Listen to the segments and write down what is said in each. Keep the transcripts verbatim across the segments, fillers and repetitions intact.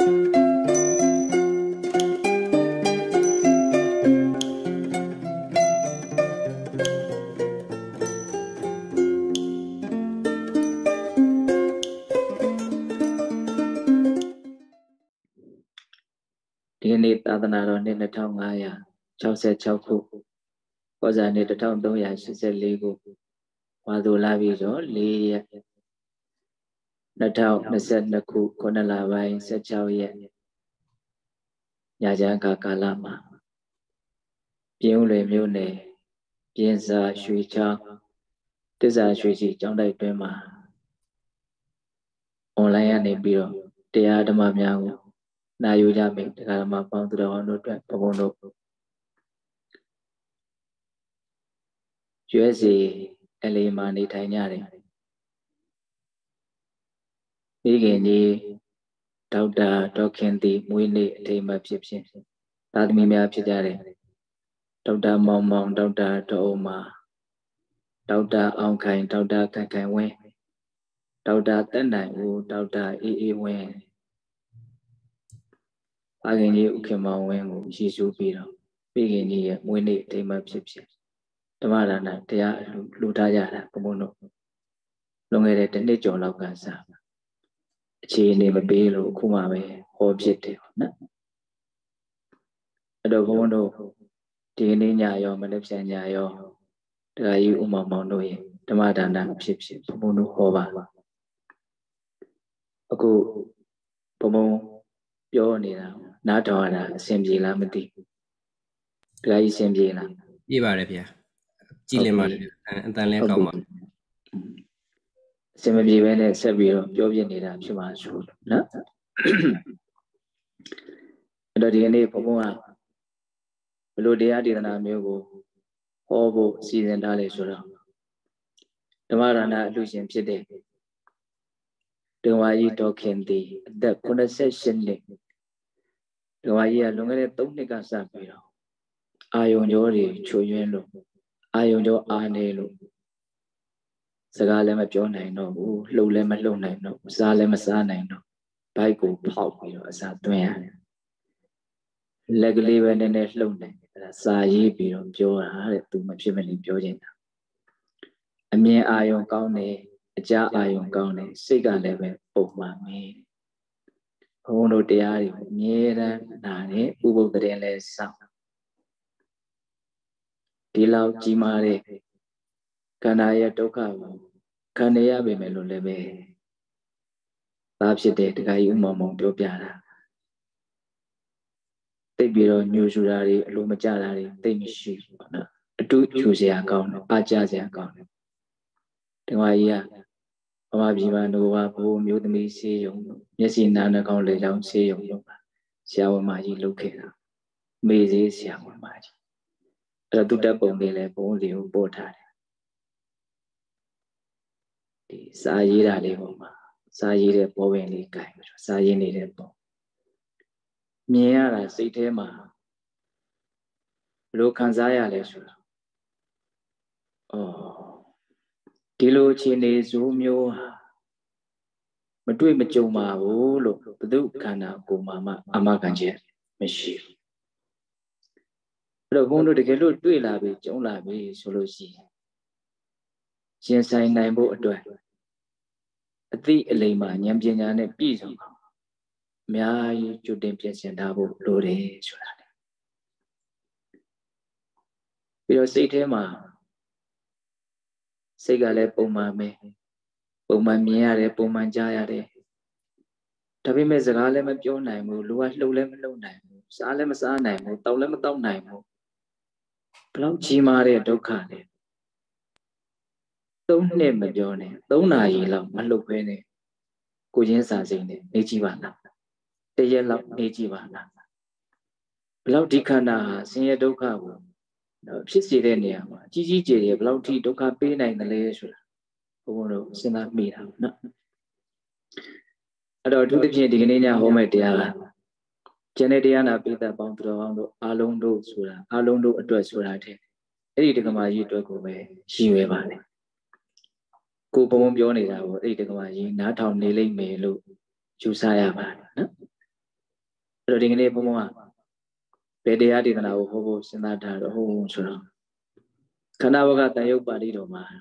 Đi này ta ta nào nên là thao ngay à cháu sẽ cháu khu có giờ này ta thao tôi à sẽ sẽ lấy cụ qua đồ la vì đó lấy là thao là sẽ là khu có là là vay sẽ cháu ye nhà giang cả cả làm mà biểu lệ biểu này biến ra suy cha thế ra suy gì trong đây tuyên mà online này biểu để ai đâm vào nhau na yêu ra mình để làm mà phong từ đó nó tuyên phong phong độ chuyện gì ele mà đi thay nhà đấy bây giờ đi đào đào đào khen thì mỗi ngày thì mà phép phép ta thì mình mới phép ra đấy đào đào mong mong đào đào đào mà đào đào ông khai đào đào khai khai quen đào đào tên này u đào đào y y quen ai cái gì cũng mà quen u chỉ số bị đó bây giờ đi mỗi ngày thì mà phép phép đó mà là này thì à lưu ra ra là có muốn đâu lúc này để đến để chỗ nào cả sao chỉ nên mà bị rồi không mà về hộp chết đấy nè đâu có muốn đâu thì nên nhà yo mà đẹp xe nhà yo cái gì cũng mà mong đôi đó mà đàn đàn phép phép không muốn đâu hộp à aku bôngပြောနေတာနားထောင်ရတာအဆင်ပြေလားမသိဘူး။ဒါကြီးအဆင်ပြေလား။ပြေပါတယ်ဗျာ။ကြည်လင်ပါတယ်ဗျာ။အတန်လဲကောင်းပါ။အဆင်မပြေဘဲနဲ့ဆက်ပြီးတော့ပြောပြနေတာဖြစ်ပါဆိုလို့နော်။အဲ့တော့ဒီကနေ့ဘုံဘုံကဘလို့တရားဒေသနာမျိုးကိုဟောဖို့စီစဉ်ထားလေဆိုတော့ဓမ္မရဏအလူရှင်ဖြစ်တဲ့ဒဝါကြီးတော်ခင်တီအသက်ခုနှစ်ရှစ်နှစ်ဒဝါကြီးကလွန်ခဲ့တဲ့သုံးနှစ်ကစပြီးတော့အာယုံကြောတွေချွေရင်းလို့အာယုံကြောအားနေလို့စကားလည်းမပြောနိုင်တော့ဘူးလှုပ်လည်းမလှုပ်နိုင်တော့ဘူးစားလည်းမစားနိုင်တော့ဘိုက်ကိုဖောက်ပြီးတော့အစာသွင်းရတယ်လက်ကလေးပဲနည်းနည်းလှုပ်နိုင်တယ်အဲ့ဒါစာရေးပြီးတော့ပြောတာတဲ့သူမဖြစ်မနေပြောနေတာအမြင်အာယုံကောင်းတယ်အကြားအာယုံကောင်းတယ်စိတ်ကလည်းပဲပုံမှန်ပဲဘုန်းတို့တရားတွေအမြဲတမ်းနာတယ်ဥပုသ်တဲ့လည်းစောင့်ဒီလောက်ကြီးမားတဲ့ခန္ဓာရဲ့ဒုက္ခကိုခံရရပေမဲ့လို့လည်းပဲသာဖြစ်တဲ့တရားကြီးဥမ္မာမောင်ပြောပြတာသိပြီးတော့ညှို့ရှူတာတွေအလိုမကျတာတွေသိမရှိဘူးပေါ့နော်အတူချူစရာကောင်းတယ်အားကြစရာကောင်းတယ်ဒီမှာကြီးကဗမာပြည်မှာတို့ကဘိုးမျိုးသမီးဆေးရုံမျက်စိနာနှာခေါင်းလေကြောင်းဆေးရုံလို့ဆရာဝန်မကြီးလုပ်ခဲ့တာမေးသေးဆရာဝန်မကြီးအဲ့တော့သူတက်ပုံလေးလဲဘုံလေးကိုပို့ထားတယ်ဒီစာရေးတာလေးပုံမှာစာရေးတဲ့ပေါ်ပင်လေးကိုင်ပြီးတော့စာရေးနေတဲ့ပုံမြင်ရတာစိတ်ထဲမှာဘယ်လိုခံစားရလဲဆိုတာအော်ဒီလိုအခြေအနေဆိုမျိုးဟာမတွေ့မကြုံပါဘူးလို့ဘုဒ္ဓခန္ဓာကိုယ်မှာမှအမခံချက်မရှိဘူးအဲ့တော့ဘုန်းတို့တကယ်လို့တွေ့လာပြီကြုံလာပြီဆိုလို့ရှိရင်ရင်ဆိုင်နိုင်ဖို့အတွက်အသိအလိမ္မာဉာဏ်ပညာနဲ့ပြည့်စုံအောင်အများကြီးကြိုတင်ပြင်ဆင်ထားဖို့လိုတယ်ဆိုတာလေပြီးတော့စိတ်ထဲမှာစိတ်ကလည်းပုံမှန်ပဲပုံမှန်မြင်ရတယ်ပုံမှန်ကြားရတယ်ဒါပေမဲ့စကားလည်းမပြောနိုင်ဘူးလူကလှုပ်လည်းမလှုပ်နိုင်ဘူးစားလည်းမစားနိုင်ဘူးတောက်လည်းမတောက်နိုင်ဘူးဘလောက်ကြီးမားတဲ့ဒုက္ခလဲသုံးနှစ်မပြောနဲ့သုံးနာရီလောက်မလှုပ်ခဲနဲ့ကိုချင်းစာစိမ့်နဲ့နေကြည့်ပါလားတရက်လောက်နေကြည့်ပါလားဘလောက်ဒီခန္ဓာဟာဆင်းရဲဒုက္ခကိုဖြစ်စေတဲ့နေရာမှာကြီးကြီးကျယ်ကျယ်ဘလောက်ထိဒုက္ခပေးနိုင်တယ်လဲဆိုတာဘုန်းဘုန်းတို့စဉ်းစားမိတာနော်အဲ့တော့အထူးသဖြင့်ဒီကနေ့ညဟောမယ့်တရားကကျန်တဲ့တရားနာပိဿပေါင်းသူတော်ကောင်းတို့အားလုံးတို့ဆိုတာအားလုံးတို့အတွက်ဆိုတာတဲ့အဲ့ဒီဒကမာကြီးအတွက်ကိုပဲရည်ရွယ်ပါတယ်ကိုဘုံဘုံပြောနေတာကိုအဲ့ဒီဒကမာကြီးနားထောင်နေလိမ့်မယ်လို့ယူဆရပါတယ်နော် rồi đi nghe bông hoa về đây đi cái nào hô xin ta thà rồi hô số đó khả năng cái tay yêu bà đi đâu mà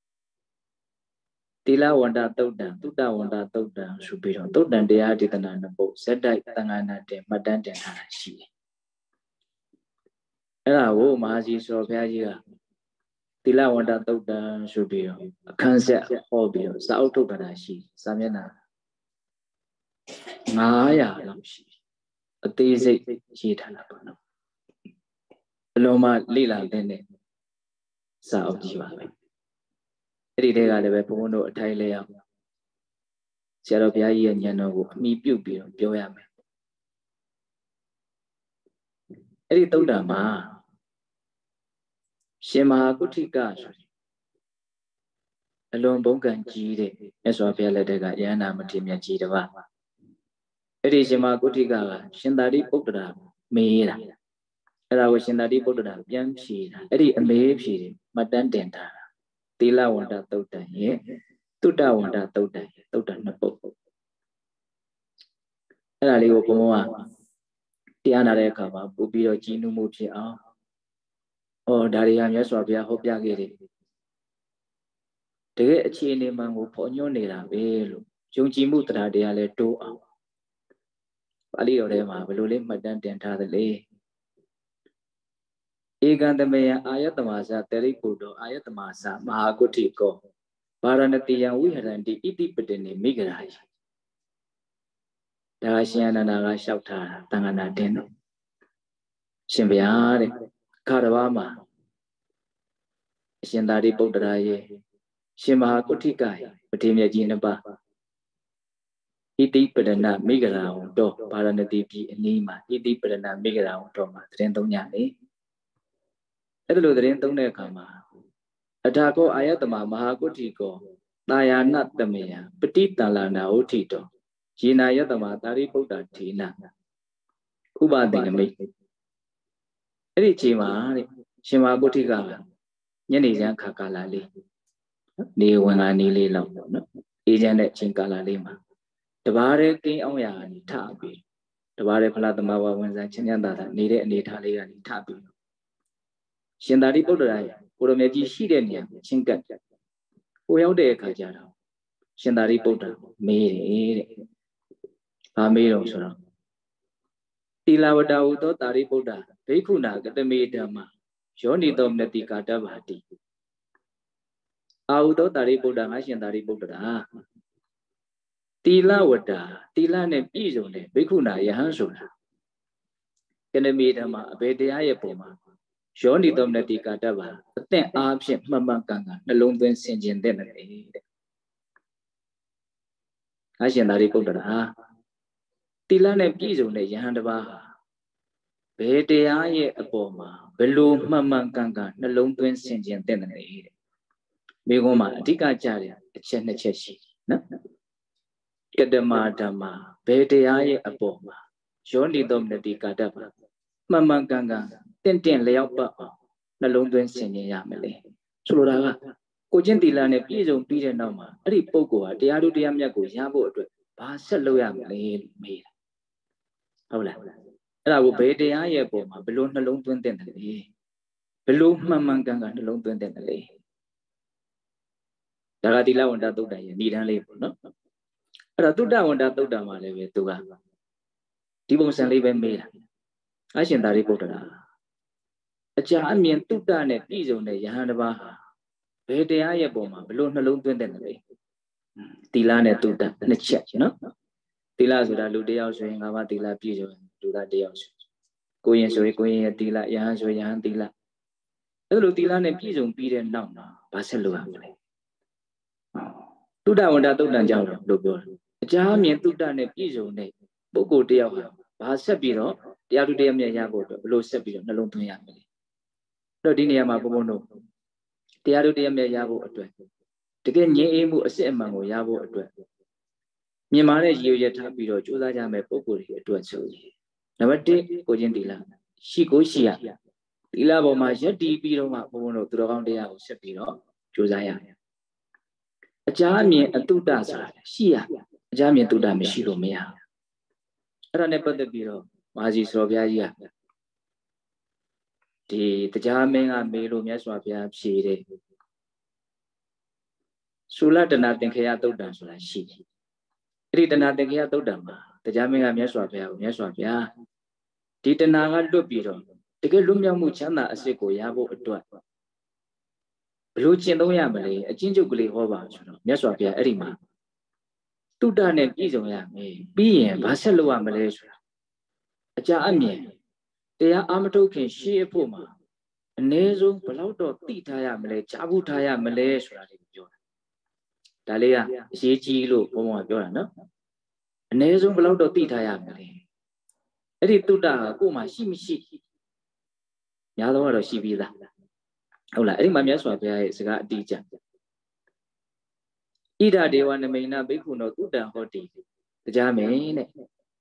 tila wanda tốt đàn tốt đàn wanda tốt đàn số bị rồi tốt đàn đây đi cái nào nó bộ sẽ đại tăng anh để mà đàn đàn hàng gì ấy là vô mà gì số phải gì à tila wanda tốt đàn số bị rồi khán giả họ bị rồi sao tốt đàn gì sao nhỉ nào ngã ya làm gì ở tây dịch chỉ thằng nào đó lâu mà đi làm thế này sao chỉ vào vậy đi đây cái này bố nó thay liền sẽ là bây giờ nhà nó cũng mi biểu biểu biểu em đi đâu đó mà xem mà cũng thích cả rồi luôn bông cần chi đấy em so với lại đây cái nhà nào mà thêm nhà chi đó mà đi xem mà cũng thích cả xem ta đi bốc đó mê là cái nào xem ta đi bốc đó bien chi là đi mê chi mà đan đen ta tila wanda tốt đàn nhé tốt đàn wanda tốt đàn tốt đàn nó bốc cái này liệu có mua tiền nào đấy cả mà bố bị rồi chi nu mua chi à ồ đại hàng nhớ so với hộp giá cái đấy cái chi này mà ngủ phổ nhon này là về luôn chúng chi mua từ đây là đồ à bali ở đây mà về lên mà đan tiền thà đấy Ekandamaya ayatamasa terikudo ayatamasa mahakutiko Paranatiyang wiharandi iti padini migrahi Dasyananaga shautara tangana deno Simbyare Karavama Sindari Bodaraye Simahakutikai Patimya Jinaba Iti padana migrao do Paranatipi anima Iti padana migrao do ma Trendonyani Itu lo dari entong ne kama. Ada ko ayat ma mahakuti ko. Daya nat tamaya. Petit talana uti to. Jina ayat ma tari buddha tina. Kuba dengami. Ini cima ni. Cima kuti kala. Nyani jang kakala li. Ni wanga ni li lau. Ijan ne cingkala lima. Tabare ki ong ya ni tabi. Tabare pala tamawa wanzan cinyanda ni de ni thali ya ni tabi. Sindari Bodaya, Uromeji Shidenia, Chinkat, Uyode Kajara, Sindari Boda, made a made Sura. Tilavada Udo Tari Boda, Pekuna, the Medama, Joni Domnati Katabati. Auto Tari Boda, Sindari Boda. Tilavada, Tilane Pizone, Pekuna, Yahansuna. Can the Medama, Bedea Poma. Johnny Domnati Katava, then option Mamma Ganga, the London Saint Jean Denny. I shall not report that. Tilane Pizo, the Yandava. Bedea Apoma, Belu Mamma Ganga, the London Saint Jean Denny. Begoma, Tika Jaria, a Chenacheshi. Get the Madama, Bedea Apoma, Johnny Domnati Katava, Mamma Ganga. Ten ten layout but the London Senior Yamele. Suraga, Cogentilla and Pizo Peter Noma, a ripoco, the Adu Yamago, Yabo, Basalo Yamele made. Hola, and I will pay the Ayaboma, below the London Dentley. Below Mamanganga, the London Dentley. Daradilla on that Duda, need a label, no? Ratuda on that Duda Male to Gama. Tibos and Leven made. I sent that reporter. I mean, two done a piece on the Yahanaba. Pete Ayaboma, below the London Dentley. Tilane to that, and a check, you know. Tilas with a Ludea saying about Tila Piso to that day also. Going so going a Tila Yahan so Yahan Tila. The Lutilan and Piso Peter now, Barcelona. Two down that don't jump, Lobo. A Jamian two done a Piso name. Boko Dea, Basabiro, the other day, Yabo, below Sabino, the London Yamily. No Diniama Bono. The other day, Yabo at twelve. To get ye emu a semango Yabo at twelve. Mimare, you yet happy or Jula Jame Pokuri at twelve. Never take Cogentilla. She goes here. Ilabo Maja, D. Piro Bono, throughout the house, Sepiro, Josiah. A Jami and two dancers, she, Jami and two dam, Shiro Mea. အဲ့ဒါနဲ့ပတ်သက်ပြီးတော့မာကြီးစော်ဘုရားကြီးကဒီတရားမင်းကမေးလို့မြတ်စွာဘုရားဖြေတယ်သုလတနာသင်္ခယသုတ်တံဆိုတာရှိတယ်အဲ့ဒီတနာသင်္ခယသုတ်တံမှာတရားမင်းကမြတ်စွာဘုရားကိုမြတ်စွာဘုရားဒီတနာကလွတ်ပြီးတော့တကယ်လွတ်မြောက်မှုချမ်းသာအစစ်ကိုရဖို့အတွက်ဘလို့ကျင့်သုံးရမလဲအကျဉ်းချုပ်ကလေးဟောပါဆိုတော့မြတ်စွာဘုရားအဲ့ဒီမှာတုဒ္ဒနဲ့ပြည့်စုံရမယ်ပြီးရင်ဘာဆက်လုပ်ရမလဲဆိုတာအကြအမြင်တရားအာမထုတ်ခင်ရှေ့အဖို့မှာအ ਨੇ ဆုံးဘလောက်တော့သိထားရမလဲကြားဘူးထားရမလဲဆိုတာလေးပြောတာဒါလေးကအရေးကြီးလို့ဘုံဘုံကပြောတာနော်အ ਨੇ ဆုံးဘလောက်တော့သိထားရမလဲအဲ့ဒီတုဒ္ဒကကိုယ်မှာရှိမရှိညာတော့ကတော့ရှိပြီးသားဟုတ်လားအဲ့ဒီမှာမြတ်စွာဘုရားရဲ့စကားအတိအကျဣဒဒေဝနမိန်နာဘိက္ခုနောတုဒ္ဒံဟောတိတရားမင်းတဲ့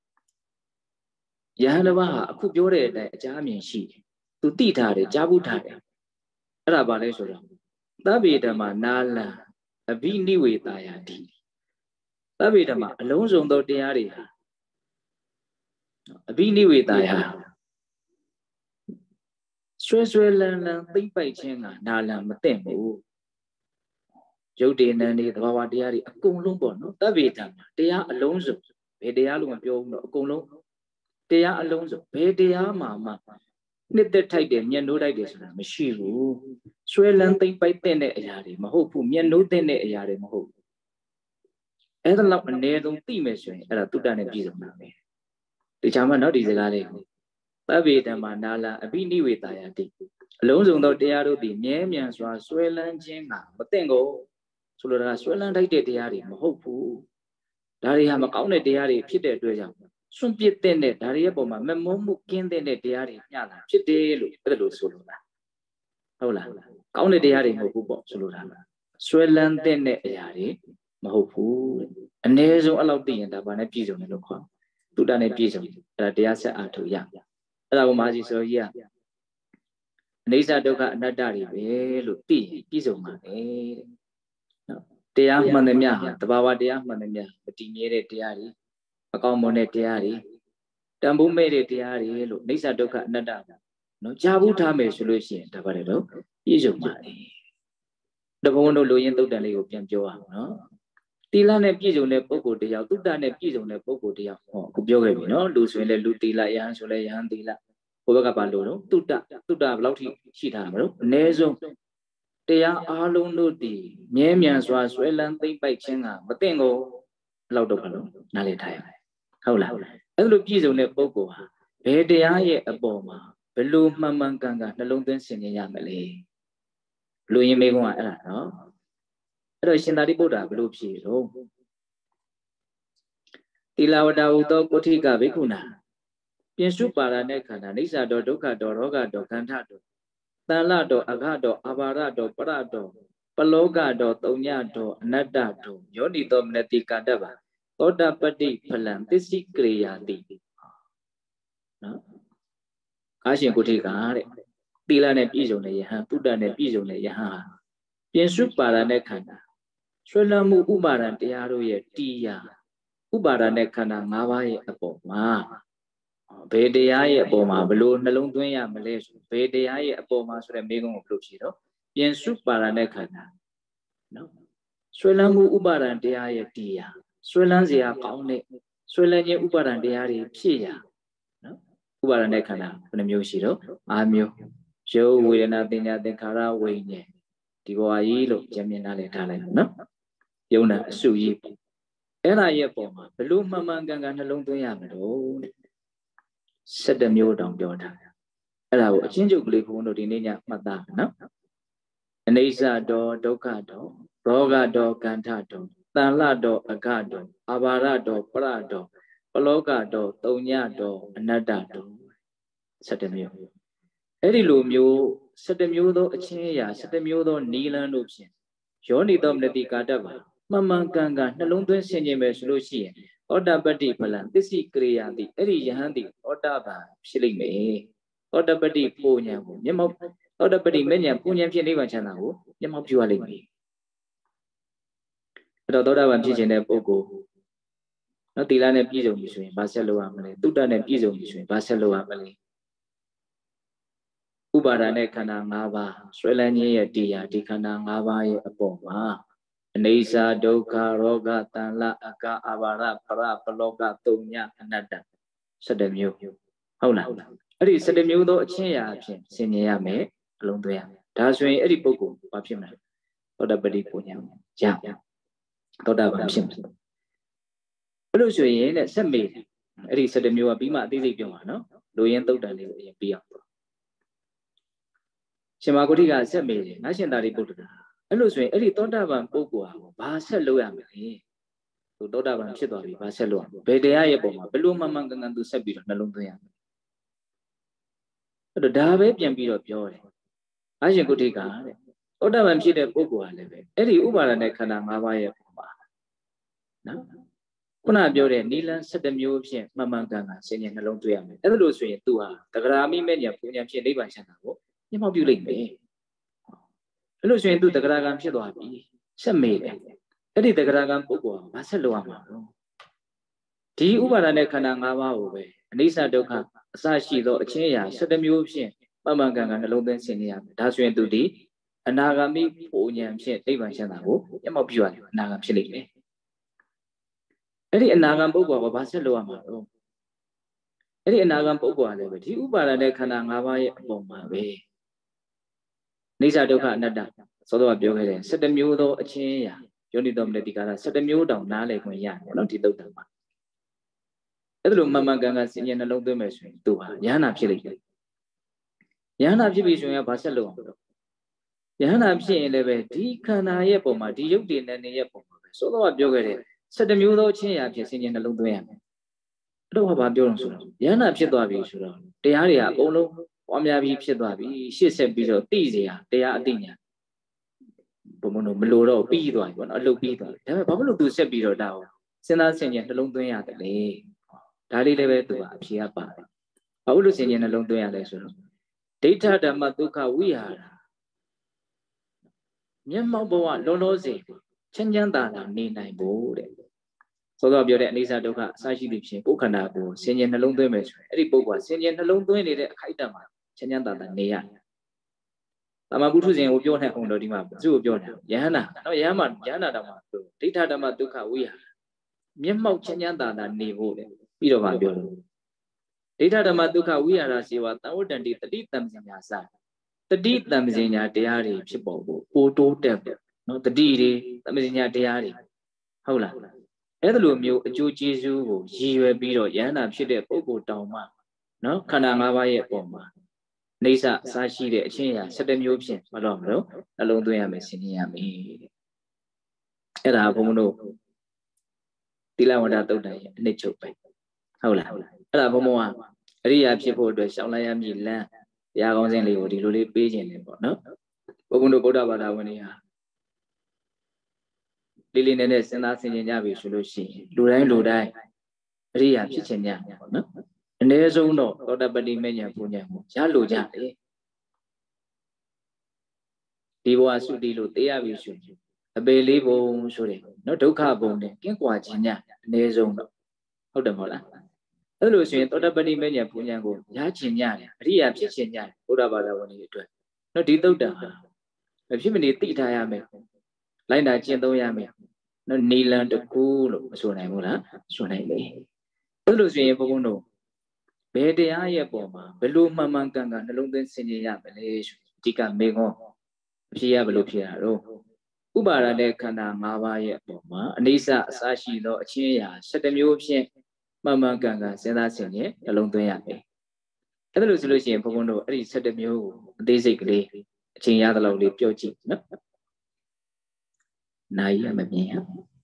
ယဟန်တစ်ပါးဟာအခုပြောတဲ့အတိုင်းအကြအမြင်ရှိတယ်သူသိထားတယ်ကြားဘူးထားတယ်အဲ့ဒါဘာလဲဆိုတော့သဗ္ဗေဓမ္မနာလံအဘိနိဝေတာယတိသဗ္ဗေဓမ္မအလုံးစုံသောတရားတွေဟာအဘိနိဝေတာယဆွဲဆွဲလန်းလန်းသိမ့်ပိုက်ခြင်းကနာလံမသိမ့်ဘူးရုပ်တည်နံတွေသဘာဝတရားတွေအကုန်လုံးပေါ့နော်သဗ္ဗေဓမ္မတရားအလုံးစုံဘယ်တရားလို့မပြောဘူးတော့အကုန်လုံးတရားအလုံးစုံဘယ်တရားမှမှနှစ်သက်ထိုက်တယ်မျက်နှိုးထိုက်တယ်ဆိုတာမရှိဘူးဆွဲလန်းသိမ့်ပိုက်တဲ့အရာတွေမဟုတ်ဘူးမျက်နှိုးတဲ့အရာတွေမဟုတ်ဘူးအဲ့ဒါလောက်အနည်းဆုံးသိမယ်ဆိုရင်အဲ့ဒါတုဒ္ဒနဲ့ပြည့်စုံတာပဲဒီချာမှနောက်ဒီစကားလေးသဗ္ဗေဓမ္မနာလံအဘိနိဝေတာယတိအလုံးစုံသောတရားတို့သည်မြဲမြံစွာဆွဲလန်းခြင်းကမသိကိုဆိုလိုတာဆွဲလန်းထိုက်တဲ့တရားတွေမဟုတ်ဘူးဒါတွေဟာမကောင်းတဲ့တရားတွေဖြစ်တဲ့အတွက်ကြောင့်စွန့်ပစ်တဲ့နဲ့ဒါတွေရဲ့ပုံမှာမမုန်းမှုကင်းတဲ့တရားတွေမျှတာဖြစ်တယ်လို့အဲ့ဒါလို့ဆိုလိုတာဟုတ်လားကောင်းတဲ့တရားတွေမဟုတ်ဘူးပေါ့ဆိုလိုတာဆွဲလန်းတဲ့အရာတွေမဟုတ်ဘူးအ ਨੇ ဆုံးအဲ့လောက်သိရင်ဒါဘာနဲ့ပြည့်စုံတယ်လို့ခေါ်တုဒ္ဒနဲ့ပြည့်စုံအဲ့ဒါတရားဆက်အားထုတ်ရအဲ့ဒါကိုမာကြီးဆိုကြီးကအနိစ္စဒုက္ခအနတ္တတွေပဲလို့သိရင်ပြည့်စုံပါလေတဲ့နော်တရားမှန်သမျှဟာတဘာဝတရားမှန်သမျှမတည်မြဲတဲ့တရားတွေအကောင်းမွန်တဲ့တရားတွေတန်ဖိုးမဲ့တဲ့တရားတွေလို့အိစ္ဆဒုက္ခအနတ္တနော်ကြားဘူးထားမယ်ဆိုလို့ရှိရင်ဒါပါတယ်တော့ပြည့်စုံပါလေတဘုံတို့လူရင်းသုတ်တန်လေးကိုပြန်ပြောအောင်နော်တီလနဲ့ပြည့်စုံတဲ့ပုဂ္ဂိုလ်တရားတုဒ္ဒနဲ့ပြည့်စုံတဲ့ပုဂ္ဂိုလ်တရားဟောအခုပြောခဲ့ပြီနော်လူဆိုရင်လည်းလူတီလယဟန်ဆိုလည်းယဟန်တီလဘုဘကပါလို့တော့တုဒ္ဒတုဒ္ဒဘယ်လောက်ထိရှိထားမှာလို့အ ਨੇ ဆုံးတရားအားလုံးတို့တည်မြဲမြံစွာဆွဲလန်းသိမ့်ပိုက်ခြင်းကမသိကိုဘယ်လောက်တော့ဘလို့နားလည်ထားရမယ်ဟုတ်လားအဲ့လိုပြည့်စုံတဲ့ပုဂ္ဂိုလ်ဟာဘယ်တရားရဲ့အပေါ်မှာဘယ်လိုမှန်မှန်ကန်ကန်နှလုံးသွင်းဆင်ခြင်ရမလဲလူရင်းမေးခွန်းကအဲ့ဒါနော်အဲ့တော့ရှင်သာရိပုတ္တရာဘယ်လိုဖြေတော့သီလဝတ္တဟုသောကိုဋ္ဌိကဘိက္ခုနာပြင်စုပါရနဲ့ခန္ဓာအိစ္ဆတောဒုက္ခတောရောဂတောခန္ဓာတောတန်လတောအဃတောအာဘာရတောပရတောပလောကတောတုံညတောအနတ္တတောယောနိတောမနတိကာတဗ္ဗသောတပတ္တိဖလံသစ္စိကရိယာတိနော်ကာရှင်ကိုဋ္ဌိကတဲ့သီလနဲ့ပြည့်စုံတဲ့ယဟန်တုဒ္ဒနဲ့ပြည့်စုံတဲ့ယဟန်ဟာပြင်စုပါရနဲ့ခန္ဓာဆွဲလန်းမှုဥပါဒံတရားတို့ရဲ့တရားဥပါဒံနဲ့ခန္ဓာ၅ပါးရဲ့အပေါ်မှာဘယ်တရားရဲ့အပေါ်မှာဘလို့နှလုံးသွင်းရမလဲဆိုဘယ်တရားရဲ့အပေါ်မှာဆိုတဲ့မေးခွန်းကိုဘလို့ဖြေတော့ပြင်စုပါရနဲ့ခန္ဓာနော်ဆွဲလန်းမှုဥပါဒံတရားရဲ့တရားဆွဲလန်းစရာကောင်းတဲ့ဆွဲလန်းခြင်းဥပါဒံတရားတွေဖြစ်ရနော်ဥပါဒံနဲ့ခန္ဓာဘယ်နှမျိုးရှိတော့၅မျိုးရုပ်ဝေဒနာသင်ညာသင်္ခါရဝိညာဉ်ဒီဘဝကြီးလို့ကြံမြင်နားလည်ထားလိုက်နော်ယုံနာအစုကြီးအဲ့ဒါရဲ့ပုံမှာဘလို့မှန်မှန်ကန်ကန်နှလုံးသွင်းရမလို့တဲ့၁၁မျိုးတောင်ပြောထားတယ်အဲ့ဒါကိုအချင်းချုပ်ကလေးဘုန်းတို့ဒီနေ့ညမှတ်သားနော်အနိစ္စတောဒုက္ခတောရောဂတောကန္ထတောတန်လတောအဃတောအာဘာရတောပရတောပလောကတောတုံညတောအနတ္တတော၁၁မျိုးအဲ့ဒီလိုမျိုး၁၁မျိုးသောအချင်းအရာ၁၁မျိုးသောနီလန်းတို့ဖြင့်ယောနိသောမနတိကာတဗ္ဗမှန်မှန်ကန်ကန်နှလုံးသွင်းဆင်ခြင်မယ်ဆိုလို့ရှိရင်ဩတ္တပတ္တိဖလံသစ္စိကရိယာတိအဲ့ဒီယဟန်တိဩတ္တပံဖြစ်လိမ့်မယ်ဩတ္တပတ္တိပူညာကိုမျက်မှောက်ဩတ္တပတ္တိမဉ္ဇဉ်ပူညာဖြစ်နိဗ္ဗာန်ချမ်းသာကိုမျက်မှောက်ပြုရလိမ့်မယ်အဲ့တော့သောတာပန်ဖြစ်ခြင်းတဲ့ပုဂ္ဂိုလ် nó tỷ lệ này ví dụ như vậy ba sẽ lâu mà này tụt ra này ví dụ như vậy ba sẽ lâu mà này Ubara này khả năng ngã ba xoay lên như vậy thì thì khả năng ngã ba ấy ở bộ mà Nisa Dokha Roga Tanla Aka Avara Para Paloga Tunya Ananda Sadam Yu Hậu nào Adi Sadam Yu đó trên ya trên trên nhà mẹ luôn thôi à đã suy Adi Boku bao nhiêu này tôi đã bật đi của nhau chào tôi đã bao nhiêu lúc suy này sẽ mệt Adi Sadam Yu bị mà tí gì kiểu mà nó đối yên tôi đã lấy yên bị à xem mà có đi cả sẽ mệt nói chuyện ta đi bộ đượcအဲ့လိုဆိုရင်အဲ့ဒီသောတာပန်ပုဂ္ဂိုလ်ဟာဘာဆက်လုပ်ရမလဲသူသောတာပန်ဖြစ်သွားပြီဘာဆက်လုပ်ရမလဲဘယ်တရားရဲ့ပုံမှာဘယ်လိုမှမှန်ကန်ကန်သူဆက်ပြီးတော့နှလုံးသွင်းရမလဲအဲ့တော့ဒါပဲပြန်ပြီးတော့ပြောတယ်အာရှင်ကုဋ္ဌိကတဲ့သောတာပန်ဖြစ်တဲ့ပုဂ္ဂိုလ်ဟာလည်းပဲအဲ့ဒီဥပါဒณะခန္ဓာ၅ပါးရဲ့ပုံမှာနော်ခုနပြောတဲ့နီလန်း၁၁မျိုးဖြင့်မှန်မှန်ကန်ကန်ဆင်ញံနှလုံးသွင်းရမယ်အဲ့လိုဆိုရင်သူဟာတဂရမိမဲ့ညာပူညာဖြစ်နိဗ္ဗာန်ချမ်းသာကိုမျက်မှောက်ပြုလိုက်မယ်အဲ့လိုဆိုရင်သူတဂရကံဖြစ်သွားပြီဆက်မေးတယ်အဲ့ဒီတဂရကံပုဂ္ဂိုလ်ကဘာဆက်လုပ်ရမှာလဲဒီဥပါဒณะခန္ဓာ၅ပါးကိုပဲအနိစ္စဒုက္ခအစရှိသောအချင်းအရာ၁၁မျိုးဖြင့်မှန်မှန်ကန်ကန်နှလုံးသွင်းဆင်ញံရမယ်ဒါဆိုရင်သူဒီအနာဂါမိပုံဉဏ်ဖြင့်နိဗ္ဗာန်ချမ်းသာကိုမျက်မှောက်ပြုရတယ်အနာဂံဖြစ်လိမ့်မယ်အဲ့ဒီအနာဂံပုဂ္ဂိုလ်ကဘာဆက်လုပ်ရမှာလဲအဲ့ဒီအနာဂံပုဂ္ဂိုလ်ကလည်းပဲဒီဥပါဒณะခန္ဓာ၅ပါးရဲ့အပေါ်မှာပဲနိစ္စဒုက္ခအနတ္တသောတော်ပြောခဲ့တဲ့၁၁မျိုးသောအချင်းအရာယောနိတော်မနတိကာရ၁၁မျိုးတောင်နားလည်ခွင့်ရတယ်နော်ဒီသုတ်တံမှာအဲ့ဒါလိုမှန်မှန်ကန်ကန်စဉ်းကျင်နှလုံးသွင်းမယ်ဆိုရင်သူဟာယဟနာဖြစ်လိမ့်မယ်ယဟနာဖြစ်ပြီဆိုရင်ဘာဆက်လုပ်အောင်လဲယဟနာဖြစ်ရင်လည်းပဲဒီခန္ဓာရဲ့ပုံမှာဒီယုတ်တည်နေရဲ့ပုံမှာပဲသောတော်ပြောခဲ့တဲ့၁၁မျိုးသောအချင်းအရာဖြစ်စဉ်းကျင်နှလုံးသွင်းရမယ်အဲ့တော့ဘာပြောလို့ဆိုတော့ယဟနာဖြစ်သွားပြီဆိုတော့တရားတွေကအကုန်လုံးပွားများပြီးဖြစ်သွားပြီရှေ့ဆက်ပြီးတော့သိเสียတရားအသိဉာဏ်ဘုံဘုံတို့မလို့တော့ပြီးသွားပြီပေါ့နော်အလုပ်ပြီးသွားပြီဒါပေမဲ့ဘာဖြစ်လို့သူဆက်ပြီးတော့ဒါကိုစဉ်းစားဆင်ခြင်နှလုံးသွင်းရတယ်လေဒါလေးလည်းပဲသူကအဖြေကပါတယ်ဘာဖြစ်လို့ဆင်ခြင်နှလုံးသွင်းရလဲဆိုတော့ဒိဋ္ဌဓမ္မဒုက္ခဝိဟာရမျက်မှောက်ဘဝလုံးလုံးစေချမ်းချမ်းသာသာနေနိုင်ဖို့တဲ့သောတော်ပြောတဲ့အနိစ္စဒုက္ခအစရှိသဖြင့်ပုခန္ဓာကိုဆင်ခြင်နှလုံးသွင်းမယ်ဆိုရင်အဲ့ဒီပုဂ္ဂိုလ်ကဆင်ခြင်နှလုံးသွင်းနေတဲ့အခိုက်အတန့်မှာချမ်းချမ်းသာသာနေရတယ်။သမပုထုဇဉ်ကိုပြောနေအောင်တော့ဒီမှာသူ့ကိုပြောနေတာယဟနာနော်ယဟမယဟနာတော်မှာဒိဋ္ဌဓမ္မဒုက္ခဝိဟာမျက်မှောက်ချမ်းချမ်းသာသာနေဖို့တဲ့ပြီးတော့မှပြောလို့ဒိဋ္ဌဓမ္မဒုက္ခဝိဟာရစေဝသံဝတ္တန္တိတတိတံပညာစတတိတံပညာတရားတွေဖြစ်ပေါ်ဖို့ပိုတိုးတက်ဖို့နော်တတိတွေတံပညာတရားတွေဟုတ်လားအဲ့ဒါလိုမျိုးအကျိုးကျေးဇူးကိုရည်ရွယ်ပြီးတော့ယဟနာဖြစ်တဲ့ပုဂ္ဂိုလ်တောင်မှနော်ခန္ဓာ၅ပါးရဲ့အပေါ်မှာနေဆအစားရှိတဲ့အချင်းအရာ၁၁မျိုးဖြင့်မလို့မလို့နှလုံးသွင်းရမယ်ဆင်ခြင်ရမယ်အဲ့ဒါဘုံဘုံတို့သီလဝန္ဒသုတ်တံရဲ့အနှစ်ချုပ်ပဲဟုတ်လားအဲ့ဒါဘုံဘုံကအရိယာဖြစ်ဖို့အတွက်ရှောင်လိုက်ရမည်လမ်းတရားကောင်းစဉ်လေးကိုဒီလိုလေးပေးခြင်းတယ်ပေါ့နော်ဘုံဘုံတို့ဗုဒ္ဓဘာသာဝင်တွေဟာလေးလေးနည်းနည်းစဉ်းစားဆင်ခြင်ကြပြီဆိုလို့ရှိရင်လူတိုင်းလူတိုင်းအရိယာဖြစ်ခြင်းညပေါ့နော်အနည်းဆုံးတော့သောတပတိမေညာပူညာကိုရလိုကြတယ်ဒီဘဝသုတိလို့သိရပြီဆိုရင်အပေလေးဘုံဆိုတယ်နော်ဒုက္ခဘုံနဲ့ကင်းကွာခြင်းညအနည်းဆုံးတော့ဟုတ်တယ်မဟုတ်လားအဲ့လိုဆိုရင်သောတပတိမေညာပူညာကိုရခြင်းညတယ်အရိယာဖြစ်ခြင်းညတယ်ဘုရားဘာသာဝင်တွေအတွက်နော်ဒီသုတ်တံဟာမဖြစ်မနေသိထားရမယ်လိုက်တာကျင့်သုံးရမယ်နော်နီလန်တကူလို့မဆိုနိုင်ဘူးလားဆိုနိုင်လေအဲ့လိုဆိုရင်ဘုန်းဘုန်းတို့ဘယ်တရားရဲ့ပုံမှာဘယ်လိုမှန်မှန်ကန်ကန်နှလုံးသွင်းဆင်ခြင်ရမလဲဆိုအဓိကမေခွန်းအဖြစ်ရဘယ်လိုဖြစ်ရတော့ဥပါဒณะခန္ဓာ၅ပါးရဲ့ပုံမှာအနိစ္စအစရှိသောအချင်းအရာ၁၁မျိုးဖြင့်မှန်မှန်ကန်ကန်စဉ်းစားဆင်ခြင်နှလုံးသွင်းရမယ်အဲ့ဒါလို့ဆိုလို့ရှိရင်ဘုန်းဘုန်းတို့အဲ့ဒီ၁၁မျိုးကိုအသေးစိတ်ကလေးအချိန်ရသလောက်လေးပြောကြည့်နော်နိုင်ရမမြင်ရ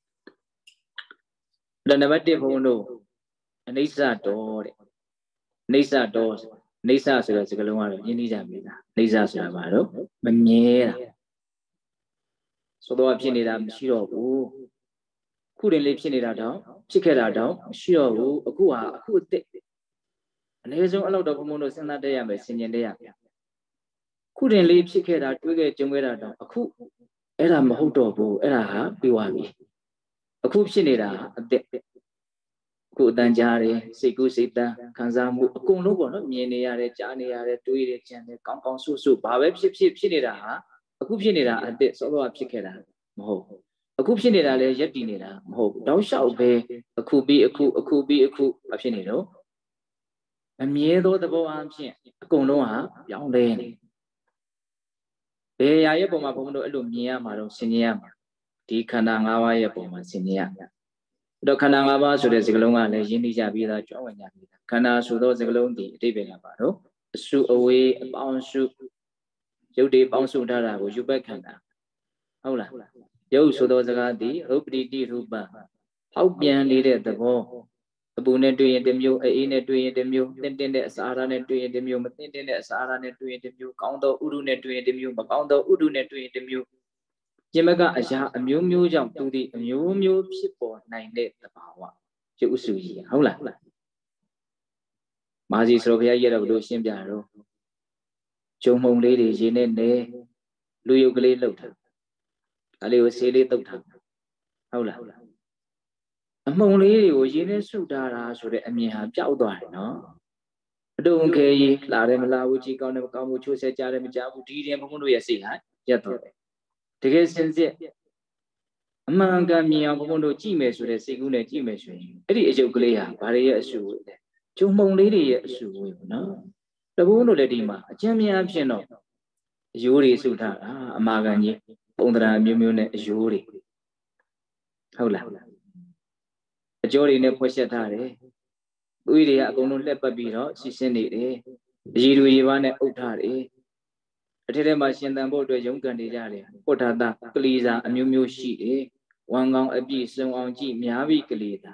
ဒါနံပါတ်၁ဘုန်းဘုန်းတို့အနိစ္စတော်တဲ့နေဆတော်နေဆဆိုတဲ့စကားလုံးကတော့ရင်းနှီးကြပြီလားနေဆဆိုတာဘာလို့မမြဲတာဆိုတော့ဖြစ်နေတာမရှိတော့ဘူးခုတင်လေးဖြစ်နေတာတော့ဖြစ်ခဲ့တာတော့မရှိတော့ဘူးအခုဟာအခုအစ်စ်အနည်းဆုံးအဲ့လောက်တော့ဘုံဘုံတို့စဉ်းစားတတ်ရမယ်ဆင်ခြင်တတ်ရမယ်ခုတင်လေးဖြစ်ခဲ့တာတွေးခဲ့ကြုံခဲ့တာတော့အခုအဲ့ဒါမဟုတ်တော့ဘူးအဲ့ဒါဟာပြီးသွားပြီအခုဖြစ်နေတာအစ်စ် cụ tàn cha đấy sĩ cụ sĩ ta khán giả mu cùng lúc bọn nó miền này à đấy cha này à đấy tuổi đấy cha này cong cong su su bảo vệ xếp xếp xếp này ra cụ xếp này ra anh để sau đó xếp cái ra mồ cụ xếp này ra lấy giật đi này ra mồ đau sầu về cụ bị cụ cụ bị cụ xếp này đâu miền đó thì bao nhiêu xếp cùng lúc à giống lên bây giờ bọn mà bọn nó ở luôn miền mà đâu sinh nhật thì khả năng ngao ai bọn mà sinh nhật đó khả năng ngao số đấy sẽ lâu ngày lấy gì ra bây giờ cho anh nhà khả năng số đó sẽ lâu thì đây bên là bao đó số away bao số dấu đi bao số đó là của giúp bác khả năng không là dấu số đó sẽ đi hộp đi đi hộp ba hộp biển đi để tập vô bù nên tuyên đêm yêu ấy nên tuyên đêm yêu tên tên để xả nên tuyên đêm yêu mà tên tên để xả nên tuyên đêm yêu count đó udu nên tuyên đêm yêu mà count đó udu nên tuyên đêm yêu nhưng mà cái giá miêu miêu trong tu đi miêu miêu xếp bỏ này để tập bảo à chứ u sự gì không là mà gì sau khi giờ đâu xem ra rồi chung mong lấy thì gì nên để lưu yêu cái lấy lâu thật cái lấy xe lấy tàu thật không là mong lấy thì của gì nên sụt ra ra rồi để em nhà cháu đoàn nó đâu cái gì là đây mà là u chỉ còn là cao một chút xe cha đây mà cha u đi đi mà không được gì hết giờ thôi thì cái sen sẽ mà cái miếng của con đồ chỉ mấy số đấy sĩ cũng này chỉ mấy số ấy thì chỗ cái này à bà đây số đấy chúng mong lấy đi số nó đâu có nó để đi mà chỉ miếng chuyện nó yếu đi số thà à mà cái gì ông ta miếng miếng này yếu đi không là chỗ đi này phải xét thà đấy uy đi à con nó lép bị đó xí xén đi đấy gì đuôi gì vậy này út thà đấy thế nên mà hiện tại bộ đội giống cần đi ra đấy út thà ta cái lý do miếng miếng xí đấy hoàng ngang ở bị sông ông chỉ miếng bị cái lý do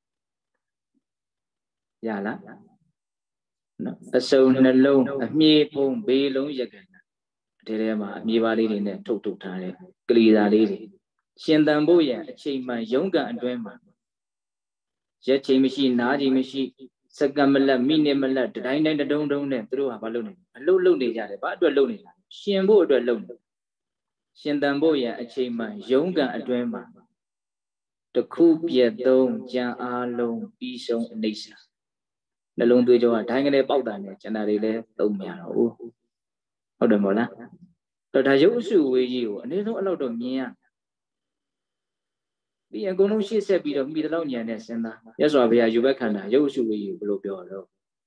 dạ là ở sâu nền lâu mi phong bê lâu giờ cái thế này mà mi ba đi này thục thục thà đấy cái lý do đấy hiện tại bộ giờ chỉ mà giống cần đuôi mà giờ chỉ mới chỉ nã chỉ mới chỉ sắc cái mà là mi này mà là đại này đông đông này tôi bảo lâu này lâu lâu này ra đấy bao đuôi lâu này hiện bộ đuôi lâu hiện tại bộ giờ chỉ mà giống cần đuôi mà the khu biệt đông cha a long pi sông này sao là luôn tôi cho thay cái này bao tải này cho nên đây là tôm nhà nó ở đây mà là rồi thay dấu sự về gì vậy nếu nó lâu rồi nha bây giờ con nó chia sẻ bị động bị lâu nhà này xem nào giờ rồi bây giờ dù bé khăn là dấu sự về gì lâu biểu rồi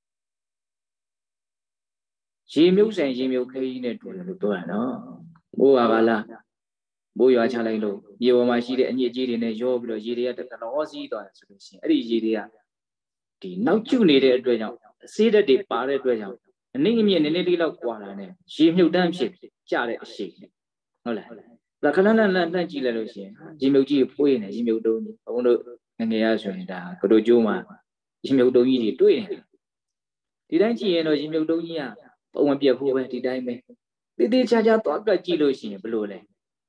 chỉ miêu sen chỉ miêu cây này tuổi là tuổi nó bố à là bố giờ cha lại đâu nhiều mà chỉ để anh chị đi này vô rồi chỉ để tất cả nó gì đó sự gì ấy gì đi à thì nấu chú này để đuôi nhau xí để đi bà để đuôi nhau nên cái này đi lâu qua là này chỉ miêu đam xí cha để xí nó là là khả năng là là là chỉ là đâu xí chỉ miêu chỉ phơi này chỉ miêu đâu nhỉ ông đâu nghe à rồi đã có đôi chú mà chỉ miêu đâu nhỉ thì đuôi này thì đang chỉ nó chỉ miêu đâu nhỉ à ông mà biết phơi thì đây mày đi đi cha cha toát cái chỉ đôi xí bự này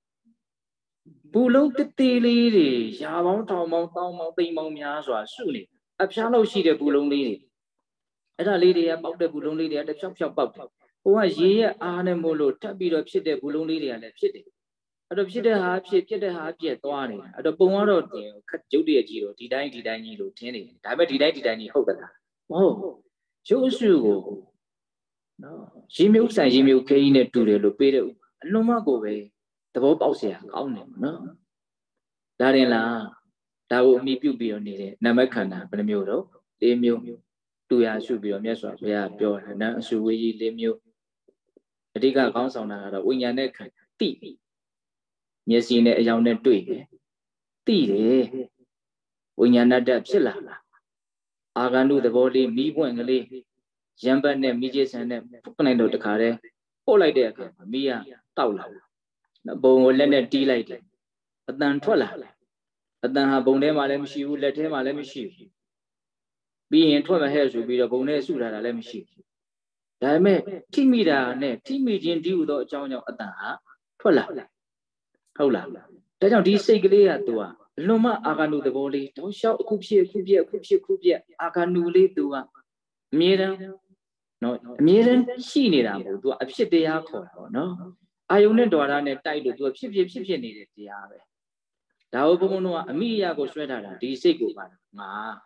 bù lâu tít tít đi đi nhà máu thao máu tao máu tinh máu nhà rồi suy này ấp sáng lâu xí để bù lâu đi ấy là đi đi bảo để bù lâu đi để shop shop bảo ô à gì à này mua lột thắp bị rồi xí để bù lâu đi để xí để ở đó xí để há xí xí để há xí toa này ở đó bông ở đó khát chỗ địa gì rồi đi đây đi đây gì rồi thế này đại mấy đi đây đi đây gì không cần à ô chỗ suy của nó chỉ miêu sai chỉ miêu cây này tụi để lột bê đâu nó mà có về tao bảo bảo xe cao này nó đó là tao mi piu piu này đấy nằm ở khán à bên miêu đó để miêu tụi à suy biểu miêu sao bây giờ biểu nó suy về gì để miêu đi cả con sòng nào đó uy nhà này khán tị nhà xin này giàu này tuổi tị đấy uy nhà này đẹp xí là à cái nụ tao bảo đi mi buồn cái đi dân bản này mi chế sản này phúc này đồ đặc khác đấy ô lại đấy cái mi à tao là nó bông lên này đi lại đấy tận thoát là tận hà bông này mà làm siêu lệ thế mà làm siêu bị hiện thoát mà hết rồi bị rồi bông này sụt ra là làm siêu đại mẹ khi mi ra này khi mi trên điêu đó cho nhau tận hà thoát là không là thế trong đi xây cái này à tụi à lúc mà aganu de boli đó sao cúp xe cúp xe cúp xe cúp xe aganu lấy tụi à miếng nó miếng xí này là một tụi áp xếp để à khỏi nó ai ông nên đòi ra này tay được tụi xếp xếp xếp xếp này để à vậy đó bố nó Amelia có suy ra là đi xây của bạn mà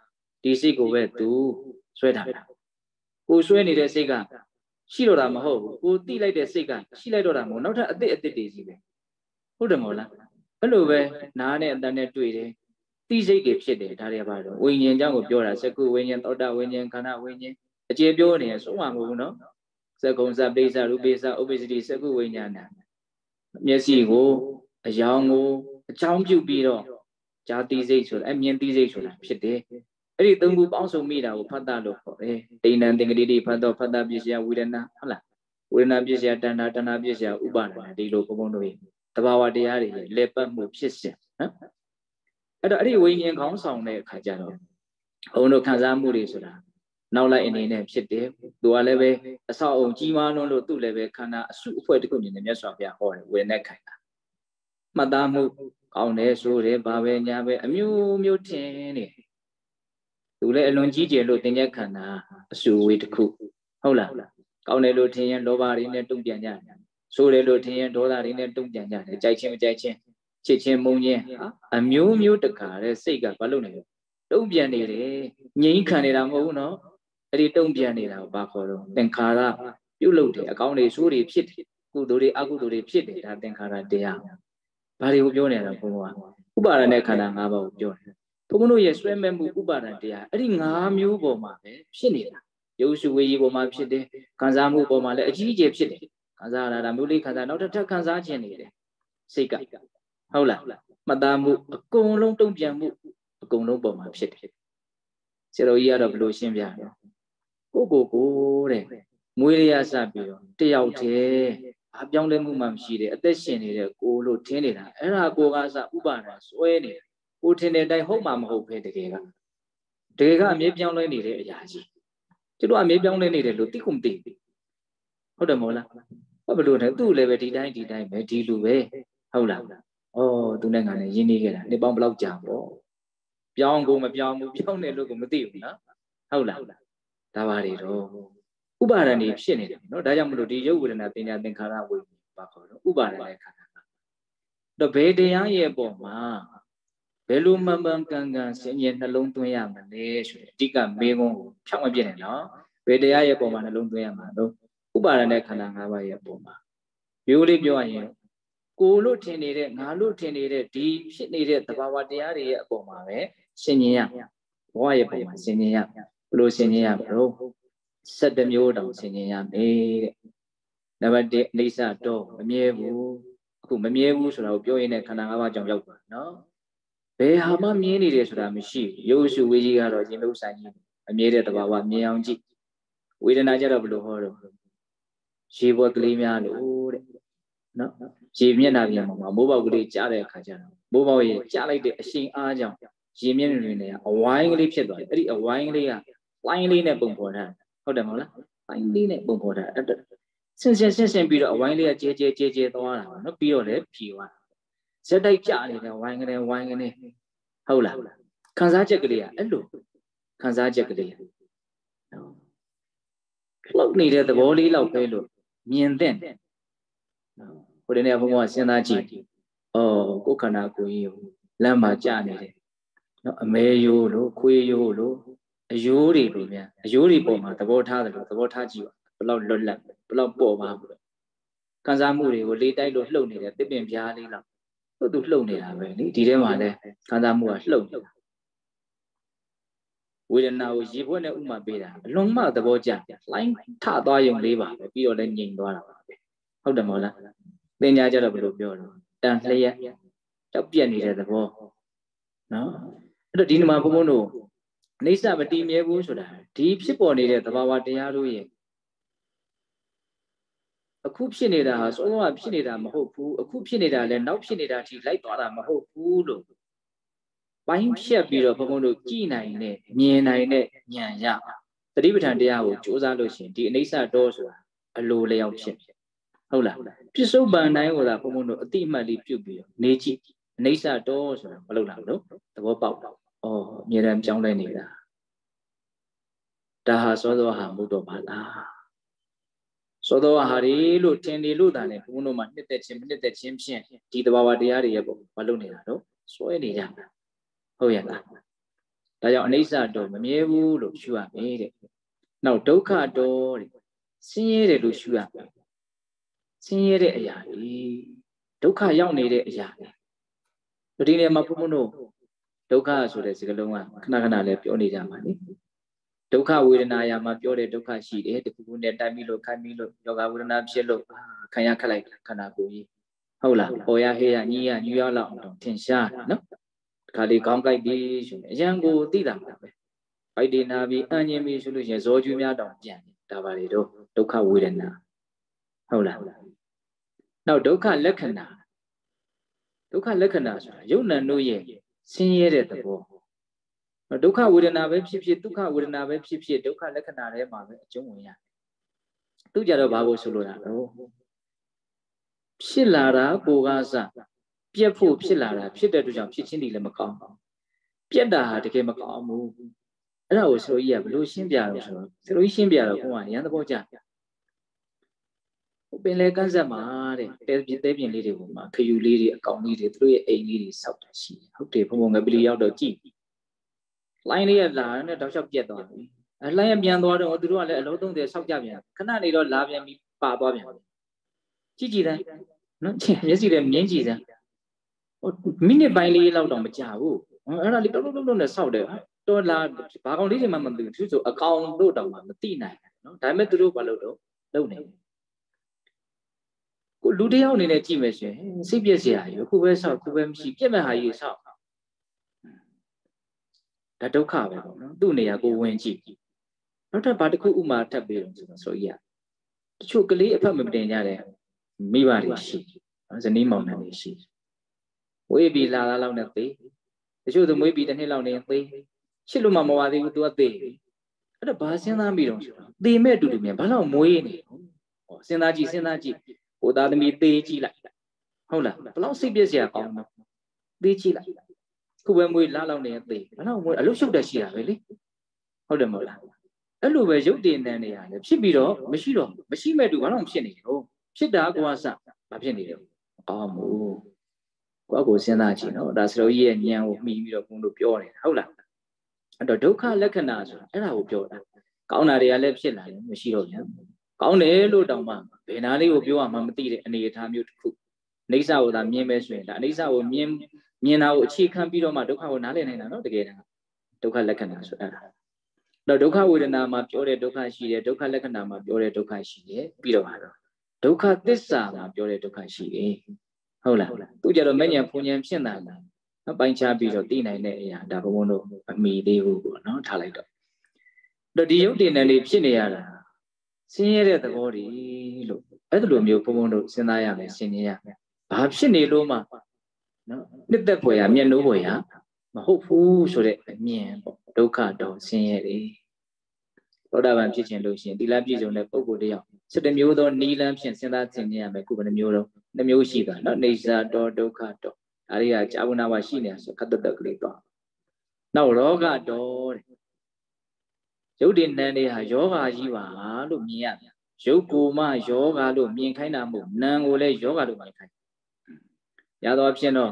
ဒီစိတ်ကိုပဲသူဆွဲထားတာကိုဆွဲနေတဲ့စိတ်ကရှိတော့တာမဟုတ်ဘူးကိုတိလိုက်တဲ့စိတ်ကရှိလိုက်တော့တာမဟုတ်နောက်ထပ်အသစ်အသစ်တွေကြီးပဲဟုတ်တယ်မဟုတ်လားအဲ့လိုပဲနားနဲ့အတန်နဲ့တွေ့တယ်တိစိတ်တွေဖြစ်တယ်ဒါတွေပါတော့ဝိညာဉ်ကြောင့်ကိုပြောတာစကုဝိညာဉ်သောတာဝိညာဉ်ခန္ဓာဝိညာဉ်အကျေပြောနေရဆုံးမှာမဟုတ်ဘူးနော်စကုံစပိစရူပိစဥပ္ပစ္စတိစကုဝိညာဏမျက်စိကိုအယောင်ကိုအကြောင်းပြုပြီးတော့ဇာတိစိတ်ဆိုတာအမြင်တိစိတ်ဆိုတာဖြစ်တယ်အဲ့ဒီသုံးခုပေါင်းစုံမိတာကိုဖတ်တာလို့ခေါ်တယ်ဒိဏံသင်္ကတိတိဖတ်တော့ဖတ်တာပစ္စယဝေဒနာဟုတ်လားဝေဒနာပစ္စယတဏ္ဍာတဏ္ဍာပစ္စယဥပါဒနာဒီလိုဘုံဘုံတို့တဘာဝတရားတွေလက်ပတ်မှုဖြစ်စဉ်နော်အဲ့တော့အဲ့ဒီဝိညာဉ်ခေါင်းဆောင်တဲ့အခါကျတော့ဘုံတို့ခံစားမှုတွေဆိုတာနောက်လိုက်အနေနဲ့ဖြစ်တယ်သူကလည်းပဲအဆောက်အုံကြီးမားလွန်းလို့သူ့လည်းပဲခန္ဓာအစုအဖွဲ့တစ်ခုမြင်နေမြတ်စွာဘုရားဟောတယ်ဝေနဲ့ခိုင်တာမှတ်သားမှုကောင်းတယ်ဆိုတယ်ဘာပဲညာပဲအမျိုးမျိုးထင်နေသူလည်းအလွန်ကြီးကျယ်လို့သင်္ကြန်ခန္ဓာအစုဝေးတစ်ခုဟုတ်လားကောင်းတယ်လို့ထင်ရင်လောဘတွေနဲ့တုံ့ပြန်ကြတယ်ဆိုတယ်လို့ထင်ရင်ဒေါသတွေနဲ့တုံ့ပြန်ကြတယ်ကြိုက်ချင်းမကြိုက်ချင်းချစ်ချင်းမုန်းချင်းအမျိုးမျိုးတခါတဲ့စိတ်ကဘာလို့လဲတုံ့ပြန်နေတယ်ငြိမ်းခံနေတာမဟုတ်ဘူးနော်အဲ့ဒီတုံ့ပြန်နေတာကိုဘာခေါ်တော့သင်္ခါရပြုတ်လို့တယ်အကောင်းတွေဆိုးတွေဖြစ်တယ်ကုသိုလ်တွေအကုသိုလ်တွေဖြစ်တယ်ဒါသင်္ခါရတရားဘာတွေကိုပြောနေတာဘုန်းကဥပါဒณะခန္ဓာ၅ပါးကိုပြောတယ်ဘုန်းတို့ရဲ့ဆွဲမဲ့မှုဥပါဒณะတရားအဲ့ဒီ၅မျိုးပေါ်မှာပဲဖြစ်နေတာရုပ်စုဝေကြီးပေါ်မှာဖြစ်တယ်ခံစားမှုပေါ်မှာလည်းအကြီးအကျယ်ဖြစ်တယ်ခံစားရတာမျိုးလေးခံစားနောက်တစ်ထပ်ခံစားခြင်းနေတယ်စိတ်ကဟုတ်လားမှတ်သားမှုအကုန်လုံးတုံ့ပြန်မှုအကုန်လုံးပေါ်မှာဖြစ်တယ်ဆရာတော်ကြီးကတော့ဘယ်လိုရှင်းပြတော့ကိုကိုကိုတဲ့မွေးရရစပြီးတော့တယောက်တည်းအပြောင်းလဲမှုမှမရှိတယ်အသက်ရှင်နေတဲ့ကိုလို့ထင်နေတာအဲ့ဒါကိုကစဥပါဒဏ်စွဲနေတယ်ကိုထင်တဲ့အတိုင်းဟုတ်မှမဟုတ်ပဲတကယ်ကတကယ်ကအမြဲပြောင်းလဲနေတဲ့အရာကြီးကျတို့အမြဲပြောင်းလဲနေတယ်လို့သိကုန်သိဟုတ်တယ်မဟုတ်လားဘာဘလို့လဲသူ့လည်းပဲဒီတိုင်းဒီတိုင်းပဲဒီလိုပဲဟုတ်လားဩသူနဲ့ငါနဲ့ရင်းနှီးခဲ့တာနေပေါင်းဘယ်လောက်ကြာပေါ့ပြောင်းကိုမပြောင်းဘူးပြောင်းတယ်လို့ကိုမသိဘူးနော်ဟုတ်လားဒါပါတွေတော့ဥပါဒဏ်တွေဖြစ်နေတယ်နော်ဒါကြောင့်မလို့ဒီရုပ်ဝေဒနာပညာသင်္ခါရဝိညာဉ်ပါခေါ်တော့ဥပါဒဏ်နဲ့ခန္ဓာတော့ဘယ်တရားရဲ့ပုံမှာဘယ်လိုမှန်မှန်ကန်ကန်စင်ញနှလုံးသွင်းရမလဲဆိုတဲ့အဓိကမေးခွန်းကိုဖြောင်းမပြည့်နဲ့နော်ဘယ်တရားရဲ့ပုံမှာနှလုံးသွင်းရမှာတော့ဥပါဒဏ်နဲ့ခန္ဓာ၅ပါးရဲ့ပုံမှာရိုးလေးပြောရရင်ကိုလို့ထင်နေတဲ့ငါလို့ထင်နေတဲ့ဒီဖြစ်နေတဲ့သဘာဝတရားတွေရဲ့အပေါ်မှာပဲစင်ញရဘဝရဲ့ပုံမှာစင်ញရဘယ်လိုစင်ញရမလို့၁၁မျိုးတောင်ဆင်ញင်ရမယ်တဲ့နံပါတ်၁အိဋ္ဌတော့မမြဲဘူးအခုမမြဲဘူးဆိုတာကိုပြောရင်းနဲ့ခန္ဓာ၅ပါးကြောင့်ရောက်သွားနော်ဘယ်ဟာမှမြင်နေတယ်ဆိုတာမရှိဘူးရုပ်စုဝေကြီးကတော့ရင်လုံးဆိုင်ကြီးအမြဲတဲ့သဘာဝမြင်အောင်ကြည့်ဝေဒနာကြတော့ဘယ်လိုဟောတော့ရေပေါ်ကလေးများလို့တဲ့နော်ရေမျက်နှာပြန်မှာမိုးပေါက်ကလေးကြားတဲ့အခါကျတော့မိုးပေါက်ရဲ့ကြားလိုက်တဲ့အရှိန်အားကြောင့်ရေမျက်နှာတွေနဲ့အဝိုင်းကလေးဖြစ်သွားတယ်အဲ့ဒီအဝိုင်းကလေးကလိုင်းလေးနဲ့ပုံဖော်ထားဟုတ်တယ်မဟုတ်လားလိုင်းလေးနဲ့ပုံဖော်ထားဆင်ဆင်ဆင်ဆင်ပြီးတော့အဝိုင်းလေးကကျဲကျဲကျဲကျဲသွားတာနော်ပြီးတော့လည်းဖြီသွားဇက်တိုက်ကြနေတဲ့ဝိုင်းကနေဝိုင်းကနေဟုတ်လားခံစားချက်ကလေးကအဲ့လိုခံစားချက်ကလေးနော်လှုပ်နေတဲ့သဘောလေးလောက်ပဲလို့မြင်တဲ့နော်ဟိုတနေ့ဘုရားစဉ်းစားကြည့်အော်ကိုယ်ခန္ဓာကိုယ်ကြီးကိုလမ်းမှာကြာနေတယ်နော်အမဲရိုးလို့ခွေးရိုးလို့အယိုးတွေလိုများအယိုးတွေပေါ်မှာသဘောထားတယ်လို့သဘောထားကြည့်ပါဘယ်လောက်လွတ်လပ်ဘယ်လောက်ပေါ်ပါဘူးခံစားမှုတွေကိုလေးတိုက်လို့လှုပ်နေတဲ့တစ်ပင်ပြားလေးလောက်သူ့သူလှုပ်နေတာပဲလေဒီထဲမှာလဲခံစားမှုကလှုပ်နေတာဝေဒနာကိုရေဘွက်နဲ့ဥမာပေးတာအလွန်မှသဘောကျလိုင်းထသွားရုံလေးပါပဲပြီးတော့လည်းငြိမ်သွားတာပါပဲဟုတ်တယ်မဟုတ်လားသင်ညာကြတော့ဘယ်လိုပြောတော့တန်လျက်တောက်ပြက်နေတဲ့သဘောနော်အဲ့တော့ဒီနေ့မှာဘုန်းဘုန်းတို့အိဋ္ဌမတည်မြဲဘူးဆိုတာဒီဖြစ်ပေါ်နေတဲ့သဘာဝတရားတို့ရဲ့အခုဖြစ်နေတာဟာစောစောကဖြစ်နေတာမဟုတ်ဘူးအခုဖြစ်နေတာလည်းနောက်ဖြစ်နေတာထိလိုက်သွားတာမဟုတ်ဘူးလို့ပိုင်းဖြတ်ပြီးတော့ဘုန်းဘုန်းတို့ကြည်နိုင်တဲ့မြင်နိုင်တဲ့ဉာဏ်ရသတိပဋ္ဌာန်တရားကိုကြိုးစားလို့ရှိရင်ဒီအိဋ္ဌတော်ဆိုတာအလိုလျောက်ဖြစ်ဟုတ်လားပြစ္ဆုတ်ပန်တိုင်းကိုသာဘုန်းဘုန်းတို့အတိအမှတ်လေးပြုတ်ပြီးတော့နေကြည့်အိဋ္ဌတော်ဆိုတာမလုပ်လာဘူးလို့သဘောပေါက်တော့ဩအမြဲတမ်းကြောင်းလဲနေတာဒါဟာစောစောဟာမဟုတ်တော့ပါလားစောစောဟာရီလို့ထင်နေလို့တာနဲ့ဘုန်းတို့မှာနှစ်သက်ခြင်းမနှစ်သက်ခြင်းဖြင့်ဒီတဘာဝတရားတွေရဲ့ပုံမလုပ်နေတာတော့စွဲနေကြတာဟုတ်ရဲ့လားဒါကြောင့်အနိစ္စတော့မမြဲဘူးလို့ရှုရမယ်တဲ့နောက်ဒုက္ခတော့တဲ့ဆင်းရဲတယ်လို့ရှုရမယ်ဆင်းရဲတဲ့အရာကြီးဒုက္ခရောက်နေတဲ့အရာဒီနေရာမှာဘုန်းဘုန်းတို့ဒုက္ခဆိုတဲ့စကားလုံးကခဏခဏလည်းပြောနေကြပါလေဒုက္ခဝေဒနာရာမှာပြောတဲ့ဒုက္ခရှိတယ်တခုခုနဲ့တိုက်ပြီးလို့ခိုင်းပြီးလို့ယောဂဝေဒနာဖြစ်လို့ခံရခက်လိုက်ခန္ဓာကိုယ်ကြီးဟုတ်လားပေါ်ရဟေးရညီရညူရလောက်အောင်ထင်ရှားနော်ခါလေးကောင်းကြိုက်ပြီးဆိုရင်အရန်ကိုသိတာပဲဗိုက်ဒေနာပြီးအံ့ညင်ပြီးဆိုလို့ရှိရင်ဇောကျွေးများတောင်ကြံတယ်ဒါပါလေတော့ဒုက္ခဝေဒနာဟုတ်လားနောက်ဒုက္ခလက္ခဏာဒုက္ခလက္ခဏာဆိုတာယုံနံတို့ရဲ့ဆင်းရဲတဲ့သဘောဒုက္ခဝေဒနာပဲဖြစ်ဖြစ်ဒုက္ခဝေဒနာပဲဖြစ်ဖြစ်ဒုက္ခလက္ခဏာထဲမှာပဲအကျုံးဝင်ရတယ်သူကြတော့ဘာလို့ဆိုလိုတာလဲဖြစ်လာတာကိုကစပြက်ဖို့ဖြစ်လာတာဖြစ်တဲ့အတွက်ကြောင့်ဖြစ်ချင်းတည်းလည်းမကောင်းဘူးပြက်တာဟာတကယ်မကောင်းဘူးအဲ့ဒါကိုဆရာကြီးကဘလို့ရှင်းပြတော့ဆိုတော့ဆရာကြီးရှင်းပြတော့ကိုကရန်သဘောကျပင်လေကန်းဆက်မှာတဲ့တဲပြင်းတဲပြင်းလေးတွေပေါ်မှာခယူလေးတွေအကောင်လေးတွေသူတို့ရဲ့အိမ်လေးတွေစောက်တာရှိတယ်ဟုတ်တယ်ဘုံဘုံငပလီရောက်တော့ကြည့်လိုင်းလေးရလာနဲ့တောက်လျှောက်ပြက်သွားပြီအဲလိုင်းရပြန်သွားတော့သူတို့ကလည်းအလုံးသုံးတယ်စောက်ကြပြန်ခဏနေတော့လာပြန်ပြီးပါသွားပြန်ကြည့်ကြည့်တိုင်းနော်မျက်စိနဲ့မြင်ကြည့်စမ်းဟိုမိနစ်ပိုင်းလေးလောက်တော့မကြာဘူးအဲ့ဒါလေးတောက်တောက်တောက်နဲ့စောက်တယ်တော်လာဘာကောင်လေးတွေမှမသိဘူးသူဆိုအကောင်တို့တောင်မှမသိနိုင်နော်ဒါပေမဲ့သူတို့ဘာလို့တော့လုံနေကိုလူတယောက်အနေနဲ့ကြည့်မယ်ဆိုရင်စိတ်ပြည့်စရာကြီးအခုပဲဆောက်အခုပဲမရှိပြည့်မဲ့ဟာကြီးဆောက်ဒါဒုက္ခပဲပေါ့နော်သူ့နေရာကိုဝင်ကြည့်နောက်ထပ်ဘာတစ်ခုဥမာထပ်ပြီးတော့ဆိုတော့ဆိုရတချို့ကလေးအဖက်မတင်ကြတဲ့မိဘတွေရှိဇနီးမောင်နှံတွေရှိဝေးပြီးလာလာလောက်နဲ့သေးတချို့သမွေးပြီးတစ်နှစ်လောက်နေသေးချစ်လို့မှမဝသေးဘူးသူကသေးအဲ့တော့ဘာစဉ်းစားမိတော့ဆိုတော့သေမဲ့အတူတူမြန်ဘာလို့မွေးနေဟောစဉ်းစားကြည့်စဉ်းစားကြည့်ကိုသားသမီးသေးကြည့်လိုက်ဟုတ်လားဘလောက်စိတ်ပြည့်စရာကောင်းတော့သေးကြည့်လိုက်ခုပဲမွေးလာလောက်နေသေးဘာလို့မွေးအလုရှုပ်တက်ရှိတာပဲလေဟုတ်တယ်မဟုတ်လားအဲ့လိုပဲရုပ်တည်နေနေရတယ်ဖြစ်ပြီးတော့မရှိတော့မရှိမဲ့တူဘာလို့ဖြစ်နေတော့ဖြစ်တာကွာစဘာဖြစ်နေတယ်အော်မို့ကိုယ့်ကိုစဉ်းစားကြည့်နော်ဒါစတော်ကြီးရဲ့ဉာဏ်ကိုမှီပြီးတော့ဘုန်းတို့ပြောနေတာဟုတ်လားအဲ့တော့ဒုက္ခလက္ခဏာဆိုတာအဲ့ဒါကိုပြောတာကောင်းတာတွေကလည်းဖြစ်လာတယ်မရှိတော့ပြန်ကောင်းတယ်လို့တောင်မှဘယ်နာလေးကိုပြောရမှမသိတဲ့အနေအထားမျိုးတစ်ခုအိဋ္ဌကိုသာမြင်ပဲဆိုရင်ဒါအိဋ္ဌကိုမြင်မြင်တာကိုအခြေခံပြီးတော့မှဒုက္ခကိုနားလည်နိုင်တာနော်တကယ်တမ်းဒုက္ခလက္ခဏာဆိုအဲ့ဒါတော့ဒုက္ခဝေဒနာမှာပြောတဲ့ဒုက္ခရှိတယ်ဒုက္ခလက္ခဏာမှာပြောတဲ့ဒုက္ခရှိတယ်ပြီးတော့ပါတော့ဒုက္ခသစ္စာမှာပြောတဲ့ဒုက္ခရှိတယ်ဟုတ်လားသူကြတော့မဉ္ဇဉ်ဘုံဉ္ဇဉ်ဖြစ်လာတာနော်ပိုင်းခြားပြီးတော့သိနိုင်တဲ့အရာဒါဘုံဘုံတို့အမိသေးဘူးပေါ့နော်ထားလိုက်တော့တော့ဒီယုတ်တင်တယ်လေးဖြစ်နေရတာဆင်းရဲတဲ့သဘောတွေလို့အဲ့လိုမျိုးဘုံဘုံတို့စဉ်းစားရမယ်ရှင်းနေရမယ်ဘာဖြစ်နေလို့မှနော်နှစ်သက်ဖွယ်ရမျက်နှိုးဖွယ်ရမဟုတ်ဘူးဆိုတဲ့အမြင်ပေါ့ဒုက္ခတော့ဆင်းရဲတယ်သောတာပန်ဖြစ်ခြင်းလို့ရှိရင်သီလပြည့်စုံတဲ့ပုဂ္ဂိုလ်တယောက်စစ်တမျိုးသောနိလန်းဖြင့်စဉ်းစားသင်နေရမယ်ခုဘယ်နှမျိုးတော့နှမျိုးရှိတာနော်နေစာတော့ဒုက္ခတော့ဒါတွေကကြာဝနာဝရှိနေတာဆိုခတ်တတက်ကလေးတော့နောက်ရောဂတော့တဲ့ရုပ်တည်နံတွေဟာယောဂါကြီးပါလို့မြင်ရတယ်ရုပ်ကိုမှယောဂါလို့မြင်ခိုင်းတာမဟုတ်နံကိုလည်းယောဂါလို့မြင်ခိုင်းရတော့ဖြစ်တော့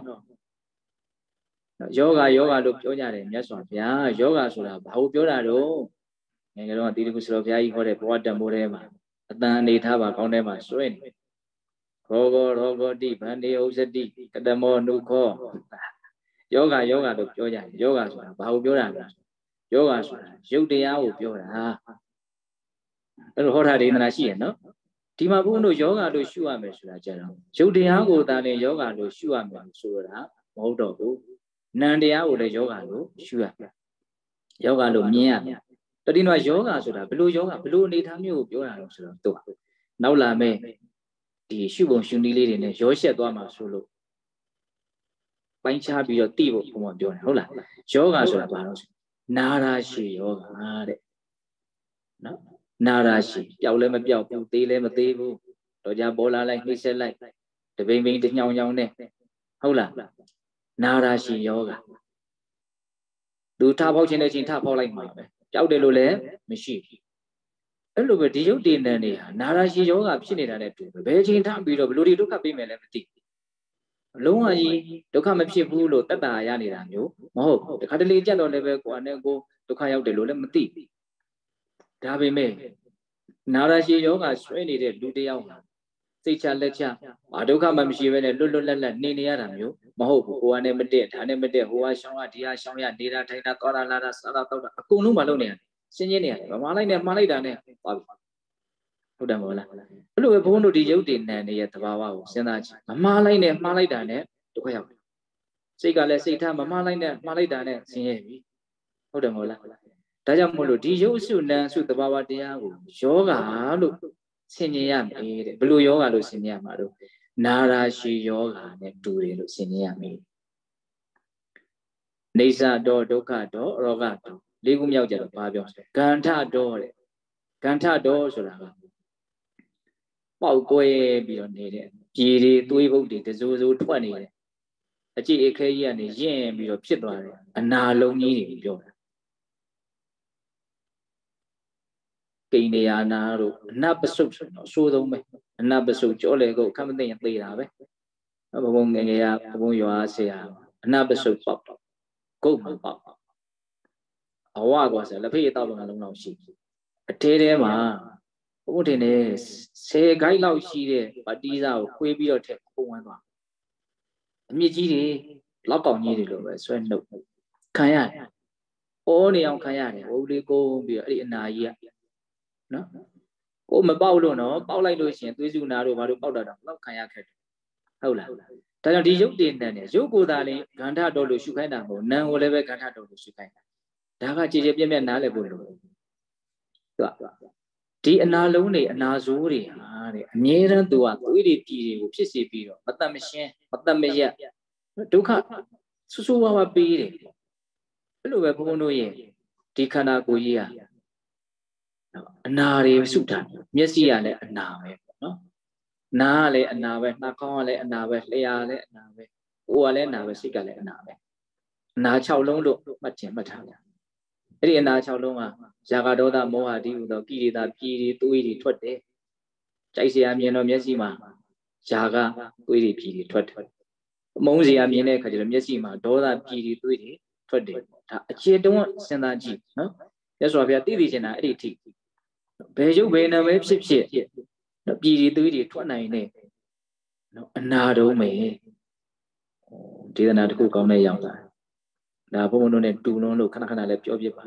ယောဂါယောဂါလို့ပြောကြတယ်မြတ်စွာဘုရားယောဂါဆိုတာဘာလို့ပြောတာတော့ငယ်ကတော့တိတိကုစတော်ဘုရားကြီးဟောတဲ့ဘဝတန်ဖိုးထဲမှာအတန်အနေထားပါကောင်းထဲမှာစွဲနေရောဂောရောဂောတိဗန္တိဥစ္စတိကတမောနုခောယောဂါယောဂါလို့ပြောကြတယ်ယောဂါဆိုတာဘာလို့ပြောတာလဲယောဂါဆိုတာရုပ်တရားကိုပြောတာအဲ့လိုဟောတာဒေသနာရှိရနော်ဒီမှာဘုန်းတို့ယောဂါလို့ရှုရမယ်ဆိုတာကြတော့ရုပ်တရားကိုသာလေယောဂါလို့ရှုရမယ်ဆိုတာမဟုတ်တော့ဘူးနံတရားကိုလည်းယောဂါလို့ရှုရမယ်ယောဂါလို့မြင်ရမယ်တတိယယောဂါဆိုတာဘလို့ယောဂါဘလို့အနေထားမျိုးကိုပြောတာလို့ဆိုတော့သူနောက်လာမဲ့ဒီရှုပုံရှုနည်းလေးတွေနဲ့ရောရှက်သွားမှာဆိုလို့ပိုင်းခြားပြီးတော့တိဖို့ဘုံဘပြောတယ်ဟုတ်လားယောဂါဆိုတာဘာလို့ဆိုနာရာရှိယောဂါတဲ့နော်နာရာရှိပျောက်လည်းမပျောက်ဘူးသေးလည်းမသေးဘူးတော့ကြပေါ်လာလိုက်နှိမ့်ဆက်လိုက်တပိန်ပိန်တညောင်ညောင်နဲ့ဟုတ်လားနာရာရှိယောဂါသူထဖောက်ခြင်းတဲ့ချင်းထဖောက်လိုက်မှာပဲကြောက်တယ်လို့လည်းမရှိဘူးအဲ့လိုပဲဒီယုတ်တည်နေနေဟာနာရာရှိယောဂါဖြစ်နေတာနဲ့တူပဲဘယ်ချိန်ထပြီးတော့ဘလို့ဒီဒုက္ခပေးမယ်လည်းမသိလုံးဝကြီးဒုက္ခမဖြစ်ဘူးလို့တတ်တာရနေတာမျိုးမဟုတ်ဘူးတခါတလေကြက်တော့လည်းပဲကိုယ်နဲ့ကိုဒုက္ခရောက်တယ်လို့လည်းမသိဒါပေမဲ့နာရရှိယောဂဆွဲနေတဲ့လူတယောက်ဟာစိတ်ချလက်ချဘာဒုက္ခမှမရှိဘဲနဲ့လွတ်လွတ်လပ်လပ်နေနေရတာမျိုးမဟုတ်ဘူးကိုယ်နဲ့မတည့်ဒါနဲ့မတည့်ဟိုဟာရှောင်းရဒီဟာရှောင်းရနေတာထိုင်တာသွားတာလာတာစားတာတောက်တာအကုန်လုံးမလုပ်နေရတယ်ရှင်းရှင်းနေရတယ်ဗမာလိုက်နဲ့မှားလိုက်တာနဲ့သွားပြီဟုတ်တယ်မဟုတ်လားအဲ့လိုပဲဘုန်းတို့ဒီရုပ်တည်နံနေရဲ့သဘာဝကိုစဉ်းစားကြည့်မမှားလိုက်နဲ့မှားလိုက်တာနဲ့ဒုက္ခရောက်တယ်စိတ်ကလည်းစိတ်ထားမမှားလိုက်နဲ့မှားလိုက်တာနဲ့ဆင်းရဲပြီဟုတ်တယ်မဟုတ်လားဒါကြောင့်မို့လို့ဒီရုပ်စုနံစုသဘာဝတရားကိုယောဂလို့ဆင်ញင်ရမယ်တဲ့ဘယ်လိုယောဂလို့ဆင်ញင်ရမှာတော့နာရာရှိယောဂနဲ့တူတယ်လို့ဆင်ញင်ရမယ်နေသတောဒုက္ခတောရောဂတောလေးခုမြောက်ကြတော့ဘာပြောဂန္ဓတောတဲ့ဂန္ဓတောဆိုတာကပေါက်ကွဲပြီးတော့နေတဲ့ပြည်တွေသွေးပုတ်တွေတစိုးစိုးထွက်နေတယ်အကြည့်အခဲကြီးကနေရင့်ပြီးတော့ဖြစ်သွားတယ်အနာလုံးကြီးတွေပြောတာကိန်းနေရနာတို့အနတ်ပစုတ်ဆိုတော့အဆိုးဆုံးပဲအနတ်ပစုတ်ကြောလေကိုခမသိရင်သေတာပဲဘဘုံငယ်ငယ်ကဘဘုံရွာဆရာအနတ်ပစုတ်ပေါက်ကုတ်မှာပေါက်အဝကွာဆိုလက်ဖေးတောက်လုံးလုံးရှိအထဲထဲမှာဘုံတင်နေဆယ်ခိုက်လောက်ရှိတဲ့ပတိစားကိုခွေးပြီးတော့ထက်ပုံဝန်းသွားအမြင့်ကြီးတွေလောက်ကောင်ကြီးတွေလိုပဲဆွဲနှုတ်ခံရတယ်။အော်နေအောင်ခံရတယ်။ဝုတ်လေးကုန်းပြီးတော့အဲ့ဒီအနာကြီးကနော်။ကိုမပေါက်လို့နော်ပေါက်လိုက်လို့ရှိရင်သွေးစုနာတို့ဘာလို့ပေါက်တာတော့လောက်ခံရခဲ့တယ်။ဟုတ်လား။ဒါကြောင့်ဒီရုပ်တည်နဲ့ရုပ်ကိုယ်သာလေးဂန္ဓတော်လို့ရှုခိုင်းတာမဟုတ်နာမ်ကိုလည်းပဲဂန္ဓတော်လို့ရှုခိုင်းတာ။ဒါကကြည်ကြည်ပြည့်ပြည့်နားလည်ဖို့လိုတယ်။ဟုတ်ဒီအနာလုံးတွေအနာဆိုးတွေဟာတဲ့အမြဲတမ်းသူကသွေးတွေပြည်တွေကိုဖြစ်စေပြီးတော့မတတ်မရှင်းမတတ်မရက်ဒုက္ခဆူဆူဝါးဝါပေးတယ်အဲ့လိုပဲဘုန်းဘုန်းတို့ရဲ့ဒီခန္ဓာကိုယ်ကြီးကအနာတွေစုတာမျက်စိကလည်းအနာပဲပေါ့နော်နားကလည်းအနာပဲနှာခေါင်းကလည်းအနာပဲလျှာလည်းအနာပဲကိုယ်ကလည်းအနာပဲစိတ်ကလည်းအနာပဲအနာ၆လုံးလို့မှတ်ချင်မှတ်ထားကြအဲ့ဒီအနာ၆လုံးကဇာကဒေါသမောဟတိဟူသောကိလေသာပြည်တွေသွေးတွေထွက်တယ်ကြိုက်စရာမြင်တော့မျက်စိမှာဇာကသွေးတွေပြည်တွေထွက်တယ်မုန်းစရာမြင်တဲ့အခါကျတော့မျက်စိမှာဒေါသပြည်တွေသွေးတွေထွက်တယ်ဒါအခြေတုံးစဉ်းစားကြည့်နော်မြတ်စွာဘုရားသိသိချင်တာအဲ့ဒီအထိဘယ်ရုပ်ဘယ်နာမည်ဖြစ်ဖြစ်နော်ပြည်တွေသွေးတွေထွက်နိုင်တဲ့နော်အနာတုံးမယ်ဒေသနာတစ်ခုကောင်းတဲ့ရောက်တာဒါဘုံဘုံတို့နဲ့တူလုံးလို့ခဏခဏလည်းပြောပြပါ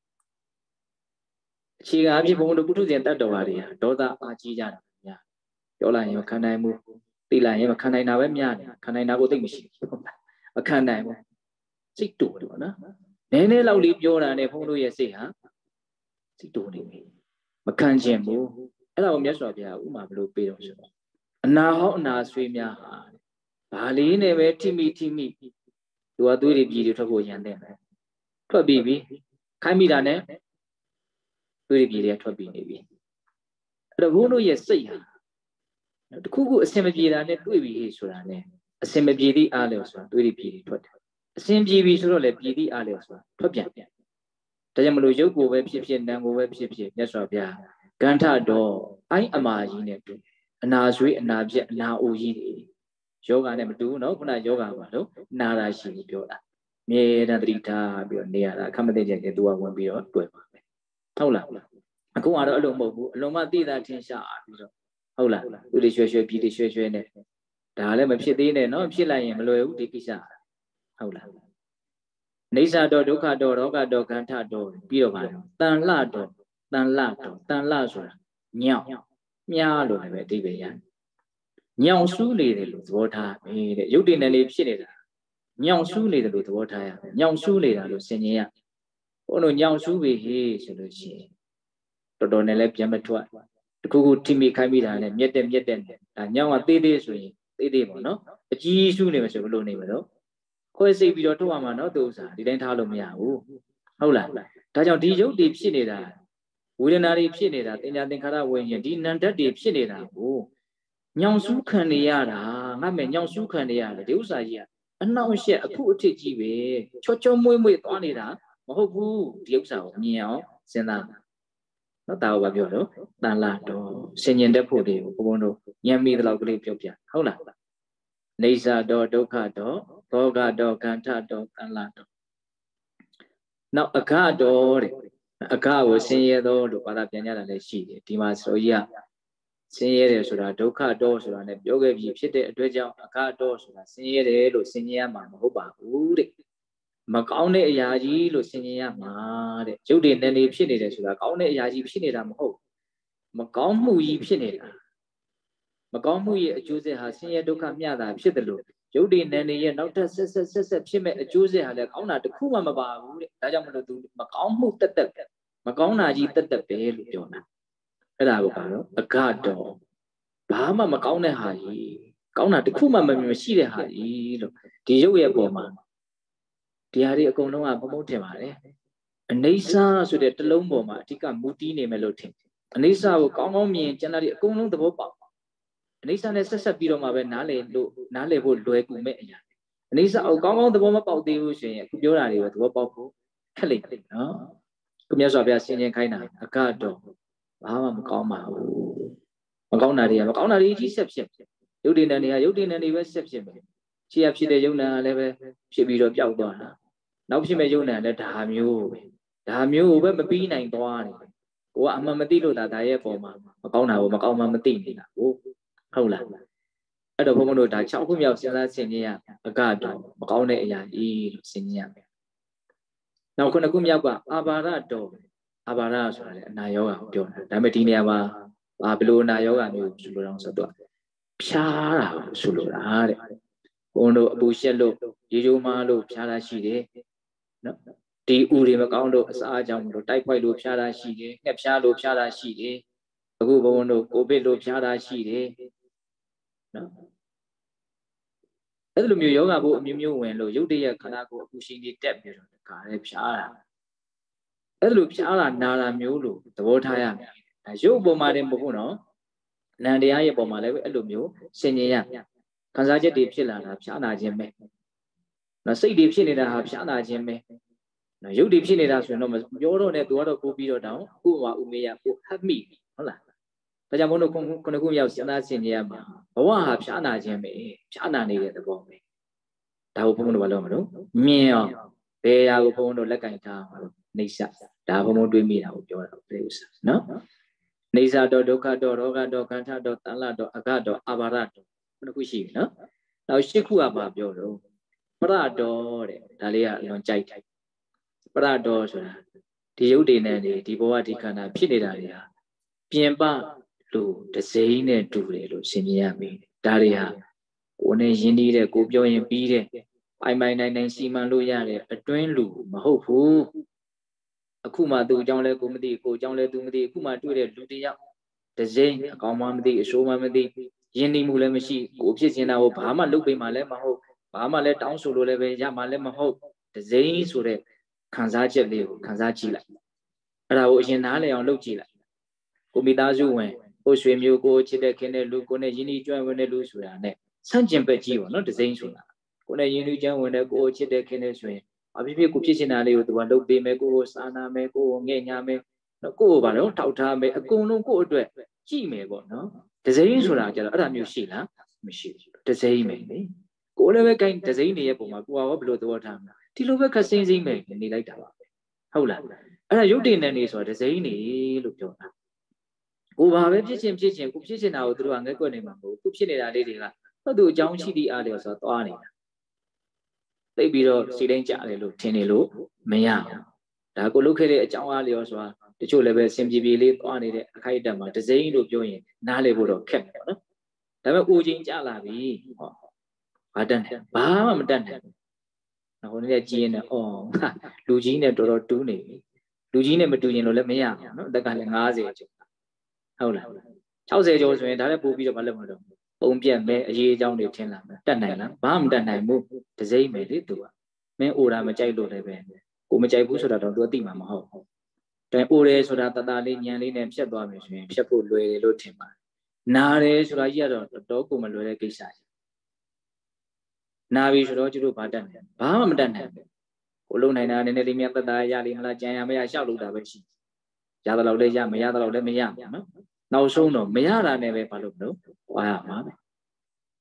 အခြေခံအဖြစ်ဘုံဘုံတို့ပုထုဇဉ်တတ်တော်ပါတွေဟာဒေါသအာကြီးကြတာများပြောလိုက်ရင်မခံနိုင်ဘူးသိလိုက်ရင်မခံနိုင်တာပဲများတယ်ခံနိုင်တာကိုသိမရှိဘူးမခံနိုင်ဘူးစိတ်တူတယ်ပေါ့နော်နည်းနည်းလောက်လေးပြောတာနဲ့ဘုံတို့ရဲ့စိတ်ဟာစိတ်တူနေပြီမခံချင်ဘူးအဲ့ဒါကိုမြတ်စွာဘုရားဥမာဘလို့ပေးတော့ဆိုတော့အနာဟောအနာဆွေးများဟာဘာလေးနဲ့ပဲထိမိထိမိသူကသွေးတွေပြည်တွေထွက်ဖို့ရန်တဲ့ပဲထွက်ပြီးပြီခိုင်းမိတာနဲ့သွေးတွေပြည်တွေထွက်ပြီးနေပြီအဲ့တော့ဘုန်းတို့ရဲ့စိတ်ဟာတခုခုအစင်မပြေတာနဲ့တွေ့ပြီဆိုတာနဲ့အစင်မပြေသည့်အားလျော်ဆိုတာသွေးတွေပြည်တွေထွက်တယ်အစင်ပြေပြီဆိုတော့လေပြည်သည့်အားလျော်ဆိုတာထွက်ပြန်ပြန်ဒါကြောင့်မလို့ရုပ်ကိုပဲဖြစ်ဖြစ်နာမ်ကိုပဲဖြစ်ဖြစ်မြတ်စွာဘုရားဂန္ဓတော်အိုင်းအမာကြီးနဲ့တူအနာဆွေးအနာပြက်အနာအိုကြီးတွေယောဂနဲ့မတူဘူးနော်ခုနယောဂပါတော့နာရာရှိကိုပြောတာမြေတန်တတိထားပြီးတော့နေရတာအခမသိတဲ့ကဲသူကဝင်ပြီးတော့တွေ့ပါမယ်ဟုတ်လားအခုကတော့အဲ့လိုမဟုတ်ဘူးအလုံးမသိတာထင်ရှားပြီးတော့ဟုတ်လားသူတွေရွှဲရွှဲပြည်တွေရွှဲရွှဲနဲ့ဒါလည်းမဖြစ်သေးနဲ့နော်ဖြစ်လိုက်ရင်မလွယ်ဘူးဒီကိစ္စဟုတ်လားနေသတော်ဒုက္ခတော်ရောဂတော်ဂန္ဓတော်ပြီးတော့ပါတော့တန်လှတော်တန်လှတော်တန်လှဆိုတာညောင်မြားလို့လည်းပဲအဓိပ္ပာယ်ရညောင်ဆူးနေတယ်လို့သဘောထားမယ်တဲ့ရုပ်တည်နယ်လေးဖြစ်နေတာညောင်ဆူးနေတယ်လို့သဘောထားရမယ်ညောင်ဆူးနေတာလို့ဆင်ခြင်ရဘုန်းတို့ညောင်ဆူးပြီဟေးဆိုလို့ရှိရင်တော်တော်နဲ့လည်းပြန်မထွက်တခုခုထိမိခိုင်းမိတာနဲ့မြက်တဲ့မြက်တဲ့ဒါညောင်ကသေးသေးဆိုရင်သေးသေးပေါ့နော်အကြီးဆူးနေမှာဆိုဘယ်လိုနေမလို့ခွဲစိတ်ပြီးတော့ထုတ်ရမှာနော်သူဥစ္စာဒီတိုင်းထားလို့မရဘူးဟုတ်လားဒါကြောင့်ဒီရုပ်တွေဖြစ်နေတာဝေဒနာတွေဖြစ်နေတာသင်ညာသင်္ခါရဝိညာဉ်ဒီနန္တတွေဖြစ်နေတာကိုညောင်ဆူးခံနေရတာငါမဲ့ညောင်ဆူးခံနေရတယ်ဒီဥစ္စာကြီးကအနှောင့်အယှက်အခုအထစ်ကြီးပဲချောချောမွေ့မွေ့သွားနေတာမဟုတ်ဘူးဒီဥစ္စာကိုမြင်အောင်စဉ်းစားနော်ဒါကိုပါပြောတော့တန်လာတော့ဆင်ញင်တဲ့ဖို့တွေကိုဘုံဘုံတို့ညံမိတဲ့လောက်ကလေးပြောပြဟုတ်လားနေစာတော့ဒုက္ခတော့ရောဂတော့ကန္ထတော့တန်လာတော့နောက်အခတော့တဲ့အခကိုဆင်းရဲတော့လို့ဘာသာပြန်ကြတာလည်းရှိတယ်ဒီမှာဆိုကြီးကဆင်းရဲတယ်ဆိုတာဒုက္ခတော့ဆိုတာ ਨੇ ပြောခဲ့ပြီးဖြစ်တဲ့အတွက်ကြောင့်အခတော့ဆိုတာဆင်းရဲတယ်လို့ဆင်ញင်ရမှာမဟုတ်ပါဘူးတဲ့မကောင်းတဲ့အရာကြီးလို့ဆင်ញင်ရမှာတဲ့ရုပ်တည်နေနေဖြစ်နေတယ်ဆိုတာကောင်းတဲ့အရာကြီးဖြစ်နေတာမဟုတ်မကောင်းမှုကြီးဖြစ်နေတာမကောင်းမှုရဲ့အကျိုးဆက်ဟာဆင်းရဲဒုက္ခမျှတာဖြစ်တယ်လို့ရုပ်တည်နေနေရဲ့နောက်ထပ်ဆက်ဆက်ဆက်ဆက်ဖြစ်မဲ့အကျိုးဆက်ဟာလည်းကောင်းတာတစ်ခုမှမပါဘူးတဲ့ဒါကြောင့်မလို့သူမကောင်းမှုတက်တက်မကောင်းတာကြီးတက်တက်ပဲလို့ပြောတာအဲ့ဒါကိုပါတော့အကတော့ဘာမှမကောင်းတဲ့ဟာကြီးကောင်းတာတစ်ခုမှမရှိတဲ့ဟာကြီးလို့ဒီရုပ်ရဲ့ပုံမှာဒီဟာတွေအကုန်လုံးကဘုံဘုံထင်ပါတယ်အနေစာဆိုတဲ့တလုံးပေါ်မှာအဓိကမူတည်နေမယ်လို့ထင်အနေစာကိုကောင်းကောင်းမြင်ကျန်တာတွေအကုန်လုံးသဘောပေါက်အနေစာနဲ့ဆက်ဆက်ပြီးတော့မှပဲနားလည်လို့နားလည်ဖို့လွယ်ကူမဲ့အရာအနေစာကိုကောင်းကောင်းသဘောမပေါက်သေးဘူးဆိုရင်အခုပြောတာတွေပဲသဘောပေါက်ဖို့ခက်လိမ့်မယ်နော်ခုမြတ်စွာဘုရားဆင်ခြင်ခိုင်းတာအကတော့ဘာမှမကောင်းပါဘူးမကောင်းတာတွေကမကောင်းတာတွေကြီးဆက်ဖြစ်ရုပ်တည်နေတွေကရုပ်တည်နေတွေပဲဆက်ဖြစ်မယ်ခြေရဖြစ်တဲ့ယုံနာလည်းပဲဖြစ်ပြီးတော့ပျောက်သွားတာနောက်ဖြစ်မဲ့ယုံနာလည်းဒါမျိုးပဲဒါမျိုးကိုပဲမပြီးနိုင်သွားတယ်ကိုကအမှန်မသိလို့ဒါဒါရဲ့ပုံမှာမကောင်းတာကိုမကောင်းမှမသိနေတာဟုတ်ဟုတ်လားအဲ့တော့ဘုန်းဘုန်းတို့ဒါ၆ခုမြောက်စဉ်းစားဆင်ခြင်ရအကတော့မကောင်းတဲ့အရာကြီးလို့ဆင်ခြင်ရမယ်နောက်ခုနှစ်ခုမြောက်ကအာဘာရတော်အာဘာရဆိုတာလေအနာယောဂကိုပြောတာဒါပေမဲ့ဒီနေရာမှာဘာဘလို့အနာယောဂမျိုးဆိုလို့တော့ဆိုတော့ဖြားတာဆိုလို့လားတဲ့ဘုန်းတို့အပူရှက်လို့ရေချိုးမားလို့ဖြားတာရှိတယ်နော်ဒီဥတွေမကောင်းလို့အစားအကြောင်းလို့တိုက်ခွိုက်လို့ဖြားတာရှိတယ်ငှက်ဖြားလို့ဖြားတာရှိတယ်အခုဘုန်းတို့ကိုဗစ်လို့ဖြားတာရှိတယ်နော်အဲ့လိုမျိုးယောဂဘုအမျိုးမျိုးဝင်လို့ရုပ်တရက်ခန္ဓာကိုယ်အပူရှင်တွေတက်ပြီးတော့ဒါကလည်းဖြားတာအဲ့လိုဖြားတာနာတာမျိုးလို့သဘောထားရမယ်ဒါရုပ်ပေါ်မှာတည်းမဟုတ်ဘူးနော်နံတရားရဲ့ပေါ်မှာလည်းအဲ့လိုမျိုးဆင်ញင်ရခံစားချက်တွေဖြစ်လာတာဖြားနာခြင်းပဲနော်စိတ်တွေဖြစ်နေတာဟာဖြားနာခြင်းပဲနော်ရုပ်တွေဖြစ်နေတာဆိုရင်တော့မပြောတော့နဲ့သူကတော့ပို့ပြီးတော့တောင်းဥပမာဥမေယကိုဟတ်မိဟုတ်လားဒါကြောင့်ဘုန်းတို့ခုနှစ်ခုရောက်စဉ်းစားဆင်ခြင်ရမှာဘဝဟာဖြားနာခြင်းပဲဖြားနာနေတဲ့သဘောပဲဒါကိုဘုန်းဘုန်းတို့ဘာလို့မလို့မြင်အောင်ဘယ်ရာကိုဘုန်းဘုန်းတို့လက်ကင်ထားမှာလို့နှိစ္စဒါဘုန်းဘုန်းတွေးမိတာကိုပြောတာပြိဥစ္စာနော်နေစာတော့ဒုက္ခတော့ရောဂတော့ကန္ထတော့တန်လတော့အကတော့အာဘာရတော့ခုခုရှိပြီနော်နောက်ရှစ်ခုကဘာပြောတော့ပရတော်တဲ့ဒါလေးကအလွန်ကြိုက်တယ်ပရတော်ဆိုတာဒီရုပ်တည်နေနေဒီဘဝဒီခန္ဓာဖြစ်နေတာတွေဟာပြင်ပလို့တစိမ့်နဲ့တူတယ်လို့ရှင်းပြရမယ်ဒါတွေဟာကိုယ်နဲ့ရင်းနှီးတဲ့ကိုပြောရင်ပြီးတဲ့ပိုင်ပိုင်နိုင်နိုင်စီမံလို့ရတဲ့အတွင်းလူမဟုတ်ဘူးအခုမှသူ့အကြောင်းလဲကိုမသိကိုအကြောင်းလဲသူမသိအခုမှတွေ့တဲ့လူတယောက်တစိမ့်အကောင်မှမသိအဆိုးမှမသိရင်းနှီးမှုလည်းမရှိကိုဖြစ်ချင်တာကိုဘာမှလုပ်ပေးမှလည်းမဟုတ်ဘာမှလည်းတောင်းဆိုလို့လည်းပဲရမှလည်းမဟုတ်တစိမ့်ဆိုတဲ့ခံစားချက်လေးကိုခံစားကြည့်လိုက်အဲ့ဒါကိုအရင်နားလည်အောင်လုပ်ကြည့်လိုက်ကိုမိသားစုဝင်ကိုရွှေမျိုးကိုချစ်တဲ့ခင်တဲ့လူကိုနဲ့ရင်းနှီးကျွမ်းဝင်တဲ့လူဆိုတာနဲ့ဆန့်ကျင်ဘက်ကြီးပေါ့နော်တစိမ့်ဆိုတာကိုနဲ့ရင်းနှီးကျွမ်းဝင်တဲ့ကိုချစ်တဲ့ခင်တဲ့ဆိုရင်အဖြစ်ဖြစ်ကိုဖြစ်ချင်တာလေးကိုသူကလုပ်ပေးမယ်ကိုကိုစာနာမယ်ကိုကိုငဲ့ညာမယ်နော်ကိုကိုဘာလို့ထောက်ထားမယ်အကုန်လုံးကိုအတွက်ကြည့်မယ်ပေါ့နော်တစိမ့်ဆိုတာကြတော့အဲ့ဒါမျိုးရှိလားမရှိဘူးတစိမ့်မယ်လေကိုလည်းပဲကိုင်းတစိမ့်နေရဲ့ပုံမှာကိုကရောဘယ်လိုသဘောထားမလဲဒီလိုပဲခက်စင်းစင်းပဲနေလိုက်တာပါပဲဟုတ်လားအဲ့ဒါရုပ်တည်နေနေဆိုတာတစိမ့်နေလို့ပြောတာကိုဘာပဲဖြစ်ချင်းဖြစ်ချင်းကိုဖြစ်ချင်တာကိုသူတို့ကငဲ့ကွက်နေမှာမဟုတ်ဘူးဖြစ်နေတာလေးတွေကဟုတ်သူအကြောင်းရှိသည့်အားလျော်ဆိုတော့သွားနေတာသိပြီးတော့စီတိုင်းကြတယ်လို့ထင်နေလို့မရဘူးဒါကိုလုတ်ခဲ့တဲ့အကြောင်းအားလျော်ဆိုတာတချို့လည်းပဲစင်ပြေပြေလေးသွားနေတဲ့အခိုက်အတန့်မှာတစိမ့်လို့ပြောရင်နားလေဖို့တော့ခက်တယ်နော်ဒါပေမဲ့ဦးချင်းကြလာပြီဟောဘာတတ်တယ်ဘာမှမတတ်နိုင်ဘူးဟိုနေ့ကကြည်ရင်လည်းအော်လူကြီးနဲ့တော်တော်တူးနေပြီလူကြီးနဲ့မတူရင်လို့လည်းမရဘူးနော်အသက်ကလည်း၅၀ကျော်ဟုတ်လား၆၀ကျော်ဆိုရင်ဒါလည်းပို့ပြီးတော့မလုပ်မလို့ပုံပြက်မဲအရေးအကြောင်းတွေထင်လာမယ်တတ်နိုင်လားဘာမှမတတ်နိုင်ဘူးတစိမ့်မယ်လေသူကမင်းအိုတာမကြိုက်လို့လည်းပဲကိုမကြိုက်ဘူးဆိုတာတော့သူအသိမှာမဟုတ်ဘူးတိုင်အိုတယ်ဆိုတာတတလေးညံလေးနဲ့ဖြတ်သွားမယ်ဆိုရင်ဖြတ်ဖို့လွယ်တယ်လို့ထင်ပါတယ်နားတယ်ဆိုတာကြီးကတော့တော့ကိုမလွယ်တဲ့ကိစ္စကြီးနာပြီဆိုတော့ကျတို့ဘာတတ်နိုင်ဘာမှမတတ်နိုင်ဘူးကိုလုံးနိုင်တာနည်းနည်းလေးမြတ်တတရလေးမလားကြံရမရရှောက်လို့တာပဲရှိရသလောက်လည်းရမရသလောက်လည်းမရဘူးနော်နောက်ဆုံးတော့မရတာနဲ့ပဲဘာလို့မလို့ဝါရမှာပဲ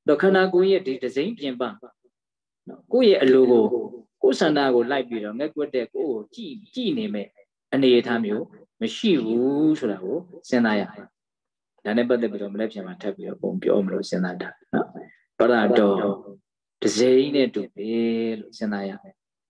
đó khả năng cũng vậy thì để dính tiền bằng cũng vậy logo cũng sản nào cũng lại bị rồi nghe quyết định cũng chỉ chỉ này mẹ anh ấy tham yếu mà siêu số là cũng xem này à đã nên bắt đầu bị rồi mình lại mà thay bị rồi cũng biểu mình xem này đó bắt đầu để dính này tụi bé xem này à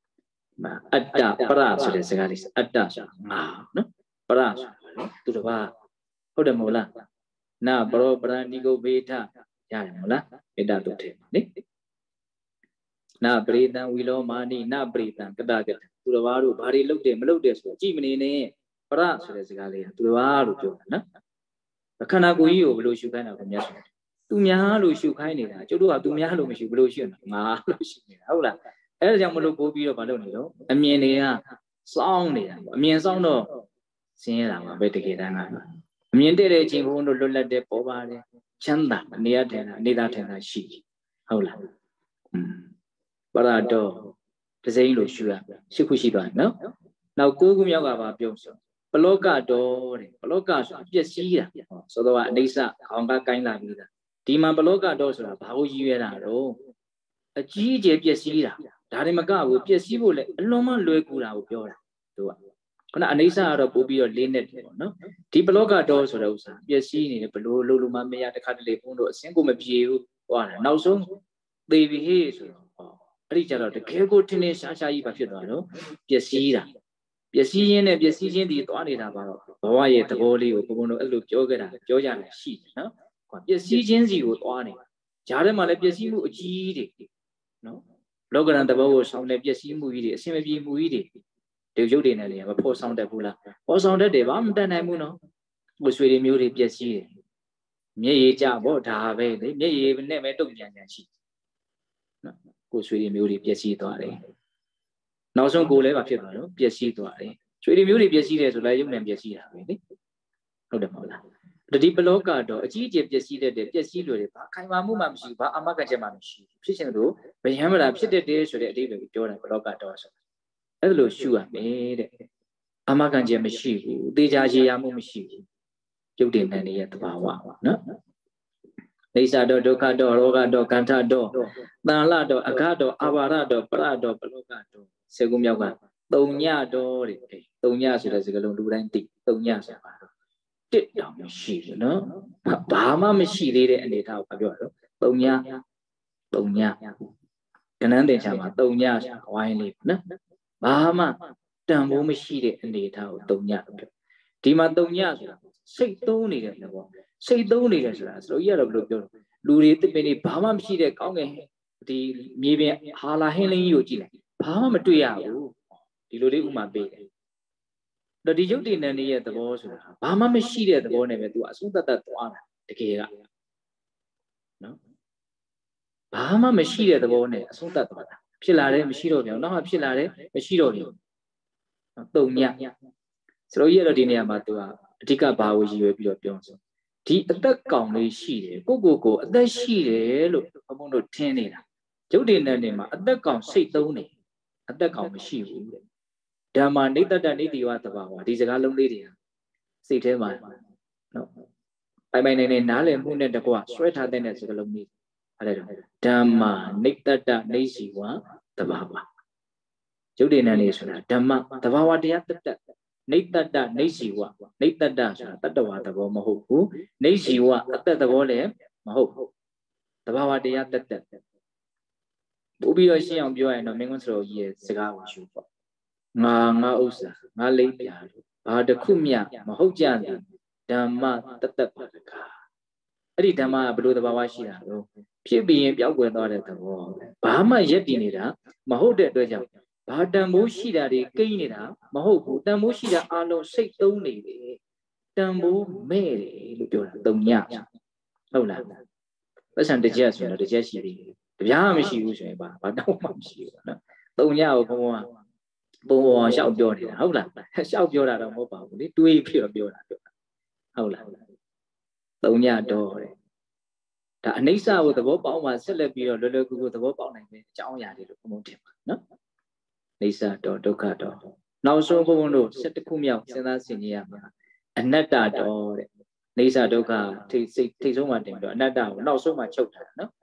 mà ada para số là cái gì ada à nó para tụi đó baဟုတ်တယ်မဟုတ်လားနာပရောပရဏိကိုဘေထရတယ်မဟုတ်လားမေတ္တာတို့ထဲနိနာပရိသံဝီလောမာနိနာပရိသံကတကတသူတော်ဘာတို့ဘာတွေလုပ်တယ်မလုပ်တယ်ဆိုကြည့်မနေနဲ့ပရဆိုတဲ့စကားလေးကသူတော်ဘာလို့ပြောတာနော်ခန္ဓာကိုယ်ကြီးကိုဘယ်လိုရှုခိုင်းတာကိုမြတ်ဆိုသူများလို့ရှုခိုင်းနေတာကျုပ်တို့ကသူများလို့မရှုဘယ်လိုရှုနေတာငါလို့ရှုနေတာဟုတ်လားအဲဒါကြောင့်မလို့ပို့ပြီးတော့မလုပ်နေတော့အမြင်တွေကစောင်းနေတာပေါ့အမြင်စောင်းတော့ဆင်းရဲတာပါပဲတကယ်တမ်းကအမြင်တဲ့အချိန်ဘုန်းတို့လွတ်လပ်တဲ့ပေါ်ပါတယ်ချမ်းသာအနေရတဲ့အနေသာထင်တာရှိဟုတ်လားอืมပရတော့တစ်စိမ့်လို့ရှုရရှစ်ခုရှိသွားနော်နောက်ကိုးခုမြောက်ကပါပြုံးဆိုပလောကတော့တဲ့ပလောကဆိုတာပျက်စီးတာဆိုတော့အနိစ္စခေါင်းကကိုင်းလာပြီးတာဒီမှာပလောကတော့ဆိုတာဘာကိုရည်ရွယ်တာတော့အကြီးအကျယ်ပျက်စီးတာဒါတွေမကဘူးပျက်စီးဖို့လည်းအလွန်မှလွယ်ကူတာကိုပြောတာတို့ကခုနအနိစ္စကတော့ပို့ပြီးတော့လေးနဲ့တယ်ပေါ့နော်ဒီပလောကတော့ဆိုတဲ့ဥစ္စာပျက်စီးနေတယ်ဘလို့လုံးလုံးမမရတခါတလေပုံတို့အစင်းကိုမပြေဘူးဟောတာနောက်ဆုံးသေပြီဟေးဆိုတော့အဲ့ဒီကြတော့တကယ်ကိုထင်းထင်းရှားရှားကြီးပါဖြစ်သွားတော့ပျက်စီးတာပျက်စီးရင်းနဲ့ပျက်စီးခြင်းဒီသွားနေတာပါတော့ဘဝရဲ့သဘောလေးကိုဘုံဘုံတို့အဲ့လိုပြောခဲ့တာပြောကြတယ်ရှိတယ်နော်ပျက်စီးခြင်းစီကိုသွားနေဂျားထဲမှာလည်းပျက်စီးမှုအကြီးတွေနော်လောကရန်သဘောကိုဆောင်တဲ့ပျက်စီးမှုကြီးတွေအစင်မပြေမှုကြီးတွေဒီရုပ်တွေနဲ့လည်းမဖော်ဆောင်တတ်ဘူးလားဖော်ဆောင်တတ်တယ်ဘာမှမတတ်နိုင်ဘူးနော်ကိုဆွေတွေမျိုးတွေပျက်စီးတယ်မျက်ရည်ကြပေါ့ဒါပဲလေမျက်ရည်နဲ့ပဲတုတ်ပြန်ပြန်ရှိနော်ကိုဆွေတွေမျိုးတွေပျက်စီးသွားတယ်နောက်ဆုံးကိုလည်းမဖြစ်သွားတော့ပျက်စီးသွားတယ်ဆွေတွေမျိုးတွေပျက်စီးတယ်ဆိုလည်းရုပ်နဲ့ပျက်စီးတာပဲလေဟုတ်တယ်မဟုတ်လားဒီပလောကတော့အကြီးအကျယ်ပျက်စီးတဲ့ပျက်စီးလို့တွေဘာခိုင်မာမှုမှမရှိဘူးဘာအမကချက်မှမရှိဘူးဖြစ်ရှင်လို့ဗယံမလားဖြစ်တဲ့တဲဆိုတဲ့အဓိပ္ပာယ်ကိုပြောတယ်ပလောကတော့ဆိုအဲ့လိုရှုရမယ်တဲ့အမကန်ချက်မရှိဘူးသေချာရေရမှုမရှိဘူးပြုတ်တင်တဲ့ရဲ့သဘာဝနော်နေစာတော့ဒုက္ခတော့ရောဂတော့ကန္ထတော့တန်လတော့အဃတော့အာဘာရတော့ပရတော့ပလောကတော့စေကုမြောက်ကတုံညတော့တဲ့တုံညဆိုတဲ့စကားလုံးလူတိုင်းသိတုံညဆိုတာပါတော့တစ်တောင်မရှိဘူးနော်ဘာမှမရှိသေးတဲ့အနေထားကိုပြောတော့တုံညတုံညကနန်းတင်ချာမှာတုံညဆိုတာဝိုင်းလေးနော်ဘာမှတန်ဖိုးမရှိတဲ့အနေထားကိုတုံညလို့ပြောဒီမှာတုံညဆိုတာစိတ်သုံးနေတဲ့သဘောစိတ်သုံးနေတယ်ဆိုတာဆိုတော့ကြီးကတော့ဘယ်လိုပြောလို့လူတွေတစ်ပင်တွေဘာမှမရှိတဲ့ကောင်းငယ်ဒီမြေပြင်ဟာလာဟင်းလင်းကြီးကိုကြည့်လိုက်ဘာမှမတွေ့ရဘူးဒီလိုလေးဥမာပေးတယ်တော့ဒီယုတ်တိဏ္ဍရဲ့သဘောဆိုတာဘာမှမရှိတဲ့သဘောနဲ့ပဲသူအဆုံးတတ်တတ်သွားတာတကယ်ကနော်ဘာမှမရှိတဲ့သဘောနဲ့အဆုံးတတ်သွားတာဖြစ်လာတယ်မရှိတော့ပြန်နောက်မှဖြစ်လာတယ်မရှိတော့ပြန်တုံညဆိုတော့ကြီးကတော့ဒီနေရာမှာသူကအဓိကဘာကိုရည်ရွယ်ပြီးတော့ပြောဆိုဒီအသက်ကောင်လေးရှိတယ်ကိုကိုကိုအသက်ရှိတယ်လို့ဘုံဘုံတို့ထင်နေတာယုတ်တိဏ္ဍနေမှာအသက်ကောင်စိတ်သုံးနေအသက်ကောင်မရှိဘူးတဲ့ဓမ္မနိတ္တတနိတိဝသဘာဝဒီစကားလုံးလေးတွေစိတ်ထဲမှာနော်ပိုင်ပိုင်နေနေနားလည်မှုနဲ့တကွဆွဲထားတဲ့စကားလုံးလေးအဲ့ဒါဓမ္မနိတ္တတနိစီဝသဘာဝယုတ်တိဏ္ဍနေဆိုတာဓမ္မသဘာဝတရားတတနိတ္တတနိစီဝနိတ္တတဆိုတာတတ္တဝါသဘောမဟုတ်ဘူးနိစီဝအသက်သဘောလည်းမဟုတ်ဘူးသဘာဝတရားတတပို့ပြီးတော့ရှင်းအောင်ပြောရရင်တော့မင်းကွန်းစတော်ကြီးရဲ့စကားကိုရှုပေါ့ငါငါဥစ္စာငါလိမ့်ပြလို့ဘာတစ်ခုမျှမဟုတ်ကြသည်ဓမ္မတတ္တပါဒကအဲ့ဒီဓမ္မကဘယ်လိုသဘာဝရှိတာလို့ဖြစ်ပြီးရင်ပျောက်ကွယ်သွားတဲ့သဘောဘာမှရက်တည်နေတာမဟုတ်တဲ့အတွက်ကြောင့်ဘာတန်ဖိုးရှိတာတွေကိန်းနေတာမဟုတ်ဘူးတန်ဖိုးရှိတာအလုံးစိတ်သုံးနေတယ်တန်ဖိုးမဲ့တယ်လို့ပြောတာတုံညဟုတ်လားပတ်စံတစ်ချက်ဆိုတော့တစ်ချက်ရှိသေးတယ်တပြားမရှိဘူးဆိုရင်ဘာဘာတော့မှမရှိဘူးနော်တုံညကိုဘုံဘုံကဘုံဘုံရှောက်ပြောနေတာဟုတ်လားရှောက်ပြောတာတော့မဟုတ်ပါဘူးလေတွေးပြီးတော့ပြောတာပြောတာဟုတ်လားတုံညတော့တဲ့ဒါအနိစ္စကိုသဘောပေါက်မှဆက်လက်ပြီးတော့လွယ်လွယ်ကူကူသဘောပေါက်နိုင်တဲ့အကြောင်းအရာတွေလို့ဘုံဘုံထင်ပါနော်နေစာတော့ဒုက္ခတော့နောက်ဆုံးဘုံဘုံတို့၁၁ခုမြောက်စဉ်းစားဆင်ခြင်ရမှာအနတ္တတော့တဲ့နေစာဒုက္ခထိစိတ်ထိဆုံးမှတင်ပြီးတော့အနတ္တကိုနောက်ဆုံးမှချုပ်တာနော်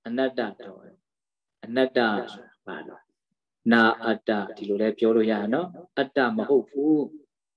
anatta đó anatta bà đó na atta thì lúc đấyပြောlo ya nó atta mà hậu phu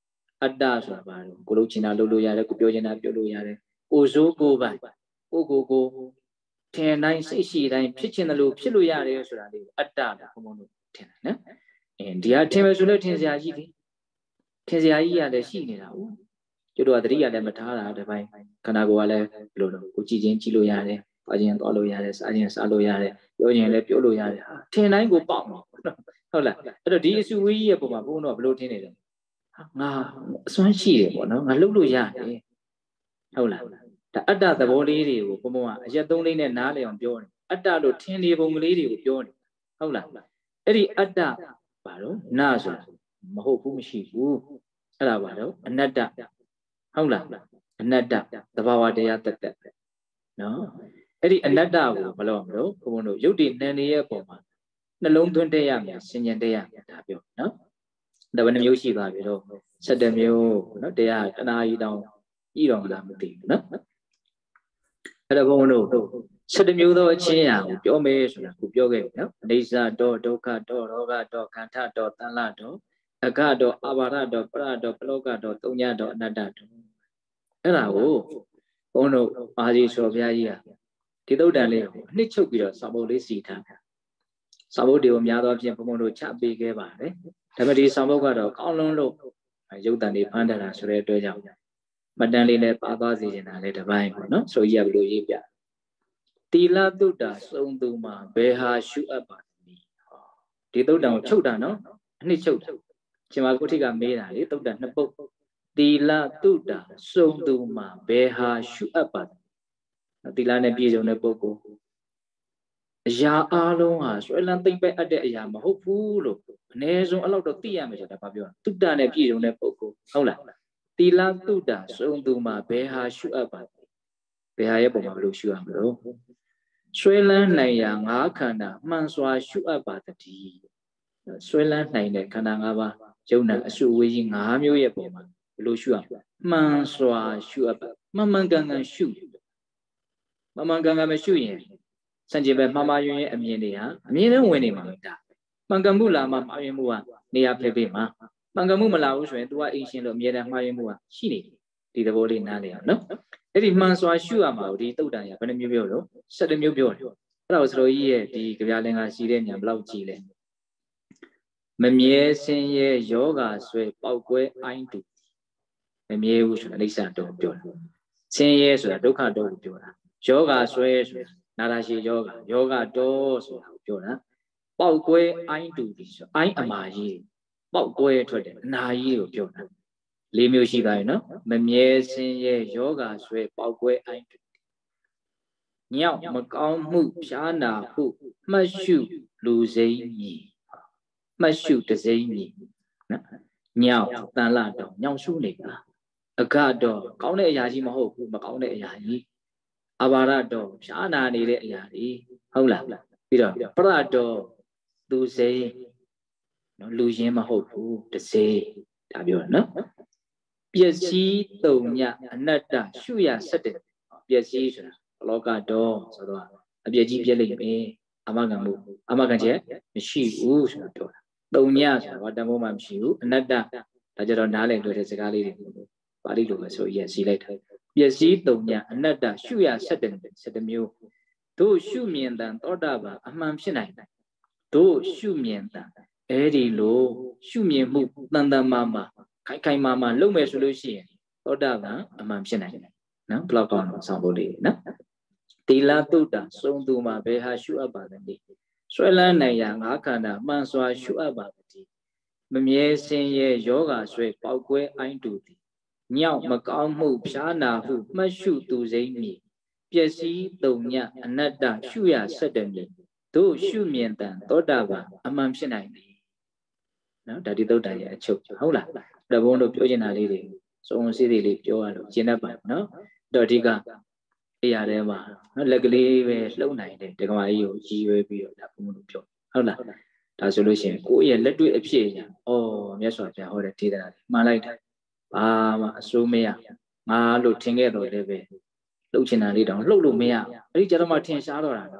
atta rồi bà đó cô lúc chỉ nào lúc lúc ya đấy côပြောchỉ nàoပြောlúc ya đấy ô số cô bà cô cô cô thiên này sĩ sĩ này phía trên là lúc phía lúc ya đấy rồi là đi atta là không muốn thiên này nè đi à thiên về số thiên gia gì đi thiên gia gì ya đấy sĩ này nào chỗ đó thì ya đấy mà thà là đấy bài khả năng của là lúc đó cô chỉ riêng chỉ lúc ya đấy phải riêng to lúc ya đấy sai riêng sai lúc ya đấyပြောriêng làပြောlúc ya đấy thiên này cô bảoဟုတ်လားအဲ့တော့ဒီအစုဝေးကြီးရဲ့ပုံမှာဘုန်းတော်ဘယ်လိုထင်နေလဲငါအစွမ်းရှိတယ်ပေါ့နော်ငါလှုပ်လို့ရတယ်ဟုတ်လားဒါအတ္တသဘောလေးတွေကိုဘုန်းဘုန်းကအရက်သုံးလေးနဲ့နားလည်အောင်ပြောတယ်အတ္တလို့ထင်နေပုံကလေးတွေကိုပြောတယ်ဟုတ်လားအဲ့ဒီအတ္တဘာလို့နာဆိုတာမဟုတ်ဘူးမရှိဘူးအဲ့ဒါဘာလို့အနတ္တဟုတ်လားအနတ္တသဘာဝတရားတက်တက်နော်အဲ့ဒီအနတ္တကိုဘယ်လိုမလို့ဘုန်းဘုန်းတို့ယုတ်တိနံနေရဲ့ပုံမှာနှလုံးသွင်းတဲ့ရမယ်ဆင်ញင်တဲ့ရမယ်ဒါပြောနော်ဒါဘယ်နှမျိုးရှိသွားပြီတော့ဆက်တမျိုးနော်တရားတဏှာကြီးတောင်ဤတော်မလားမသိဘူးနော်အဲ့တော့ဘုန်းတို့ဆက်တမျိုးသောအချင်းရာကိုပြောမယ်ဆိုတာကိုပြောခဲ့ပြီနော်အိဋ္ဌတောဒုက္ခတောရောဂတောခန္ဓာတောတဏ္ဍတောအကတောအာဘာရတောပရတောပလောကတောသုံးညတောအနတ္တတောအဲ့ဒါကိုဘုန်းတို့အာဇီဆောဘုရားကြီးကဒီသုတ်တန်လေးကိုအနှစ်ချုပ်ပြီးတော့စာပုဒ်လေးစီထားတာစာပုဒ်တွေကိုများသောဖြင့်ဘုံဘုံတို့ချပေးခဲ့ပါတယ်။ဒါပေမဲ့ဒီစာပုဒ်ကတော့ကောင်းလုံးလို့ရုပ်တန်တွေဖန်တက်တာဆိုတဲ့အတွက်ကြောင့်မတန်လေးနဲ့ပါသွားစေချင်တာလည်းတစ်ပိုင်းပေါ့နော်။ဆိုကြီးကဘယ်လိုရေးပြ။တီလသုတ္တစုံသူမှာဘယ်ဟာရှုအပ်ပါသနည်း။ဟောဒီသုတ်တန်ကိုချုပ်တာနော်။အနှစ်ချုပ်ရှင်မကုဋ္ဌိကမေးတာလေသုတ်တန်နှစ်ပုဒ်တီလသုတ္တစုံသူမှာဘယ်ဟာရှုအပ်ပါသနည်း။တီလနဲ့ပြည့်စုံတဲ့ပုဂ္ဂိုလ်အရာအားလုံးဟာဆွဲလန်းသိမ့်ပဲအပ်တဲ့အရာမဟုတ်ဘူးလို့အနည်းဆုံးအဲ့လောက်တော့သိရမယ်ဆိုတာဘာပြောတုတ္တနဲ့ပြည့်စုံတဲ့ပုဂ္ဂိုလ်ဟုတ်လားတီလတုတ္တစုံသူမှာဘယ်ဟာရှုအပ်ပါလဲဘယ်ဟာရဲ့ပုံမှာဘယ်လိုရှုရမလို့ဆွဲလန်းနိုင်ရာငါးခန္ဓာမှန်စွာရှုအပ်ပါတည်းဆွဲလန်းနိုင်တဲ့ခန္ဓာ၅ပါးယုံနာအစုဝေးကြီး၅မျိုးရဲ့ပုံမှာဘယ်လိုရှုရမလဲမှန်စွာရှုအပ်ပါမှန်မှန်ကန်ကန်ရှုမှန်မှန်ကန်ကန်မရှုရင်စံကြယ်ပဲမှားမှားယွင်းရဲ့အမြင်တွေဟာအမြင်နဲ့ဝင်နေမှာဒါမှန်ကန်မှုလာမှမှားယွင်းမှုကနေရာဖယ်ပေးမှာမှန်ကန်မှုမလာဘူးဆိုရင် तू ကအိမ်ရှင်လို့အမြဲတမ်းမှားယွင်းမှုကရှိနေတယ်ဒီသဘောလေးနားလည်အောင်နော်အဲ့ဒီမှန်စွာရှုရမှာကိုဒီတုတ်တန်ရဘယ်နှမျိုးပြောလို့၁၁မျိုးပြောတယ်အဲ့ဒါကိုစတော်ကြီးရဲ့ဒီကြပြလင်္ကာရှိတဲ့ဉာဏ်ဘယ်လောက်ကြည့်လဲမမြဲစင်ရဲ့ယောဂဆွဲပေါက်ကွဲအိုင်းတူမမြဲဘူးဆိုတာအိဋ္ဌတော်ပြောတယ်စင်ရဲ့ဆိုတာဒုက္ခတော်ကိုပြောတာယောဂဆွဲဆိုတာနာရာရှိယောဂယောဂတော်ဆိုတာကိုပြောတာပေါက်ကွဲအိုင်းတူပြီဆိုအိုင်းအမာကြီးပေါက်ကွဲထွက်တယ်အနာကြီးကိုပြောတာလေးမျိုးရှိပါရဲ့နော်မမြဲစင်ရဲ့ယောဂဆွဲပေါက်ကွဲအိုင်းတူညောက်မကောင်းမှုဖြားနာဟုမှတ်ရှုလူစိမ့်မြည်မှတ်ရှုတစိမ့်မြည်နော်ညောက်တန်လာတော့ညောက်ရှုနေတာအကတော့ကောင်းတဲ့အရာကြီးမဟုတ်ဘူးမကောင်းတဲ့အရာကြီးအဘာရတော့ဖြားနာနေတဲ့အရာကြီးဟုတ်လားပြီးတော့ပရတော့သူစိမ့်နော်လူရင်းမဟုတ်ဘူးတစိမ့်ဒါပြောနော်ပျက်စီးတုံညအနတ္တရှုရဆက်တယ်ပျက်စီးဆိုတာဘလောကတော့ဆိုတော့အပျက်ကြီးပြက်လိမ့်မယ်အမကံမှုအမကံချက်မရှိဘူးဆိုတာပြောတာတုံညဆိုတာဘာတမိုးမှမရှိဘူးအနတ္တဒါကြတော့နားလည်လို့တဲ့စကားလေးတွေပါဠိလိုပဲဆိုရင်စီလိုက်တယ်ပျက်စီးတုံညအနတ္တရှုရဆက်တယ်ဆက်တယ်မျိုးတို့ရှုမြင်တန်သောတာပန်အမှန်ဖြစ်နိုင်တယ်တို့ရှုမြင်တန်အဲဒီလိုရှုမြင်မှုတန်တန်မာမာခိုင်ခိုင်မာမာလုပ်မယ်ဆိုလို့ရှိရင်သောတာပန်အမှန်ဖြစ်နိုင်တယ်နော်ဘလောက်ကောင်းတော့ဆောင်းဖို့လေးနော်တီလာတုတ္တစုံသူမှာဘယ်ဟာရှုအပ်ပါသလဲဆွဲလန်းနိုင်ရာငါးခန္ဓာမှန်စွာရှုအပ်ပါသည်မမြဲစင်ရဲ့ယောဂဆွဲပေါက်ကွဲအိုင်းတူသည်ညောက်မကောင်းမှုဖြားနာဟုမှတ်ရှုသူစိမ့်မည်ပျက်စီးတုံညအနတ္တရှုရဆက်တယ်မည်တို့ရှုမြင်တန်သောတာပန်အမှန်ဖြစ်နိုင်သည်နော်ဒါတိသုတ်တန်ရဲ့အချုပ်ဟုတ်လားတဘုံတို့ပြောချင်တာလေးတွေစုံစည်းလေးပြောရလို့ကျင့်တတ်ပါနော်တော့အဓိကအရာထဲမှာနော်လက်ကလေးပဲလှုပ်နိုင်တယ်ဒကမာကြီးကိုကြီးရွေးပြီးတော့ဒါဘုံတို့ပြောဟုတ်လားဒါဆိုလို့ရှိရင်ကိုယ့်ရဲ့လက်တွေ့အဖြစ်အရာဩမြတ်စွာဘုရားဟောတဲ့ဒေသနာတွေမှန်လိုက်တယ်ဘာမှအစိုးမရငါလို့ထင်ခဲ့တော့လည်းပဲလှုပ်ချင်တာလေးတောင်လှုပ်လို့မရအဲ့ဒီကြတော့မှထင်ရှားတော့တာနော်ကို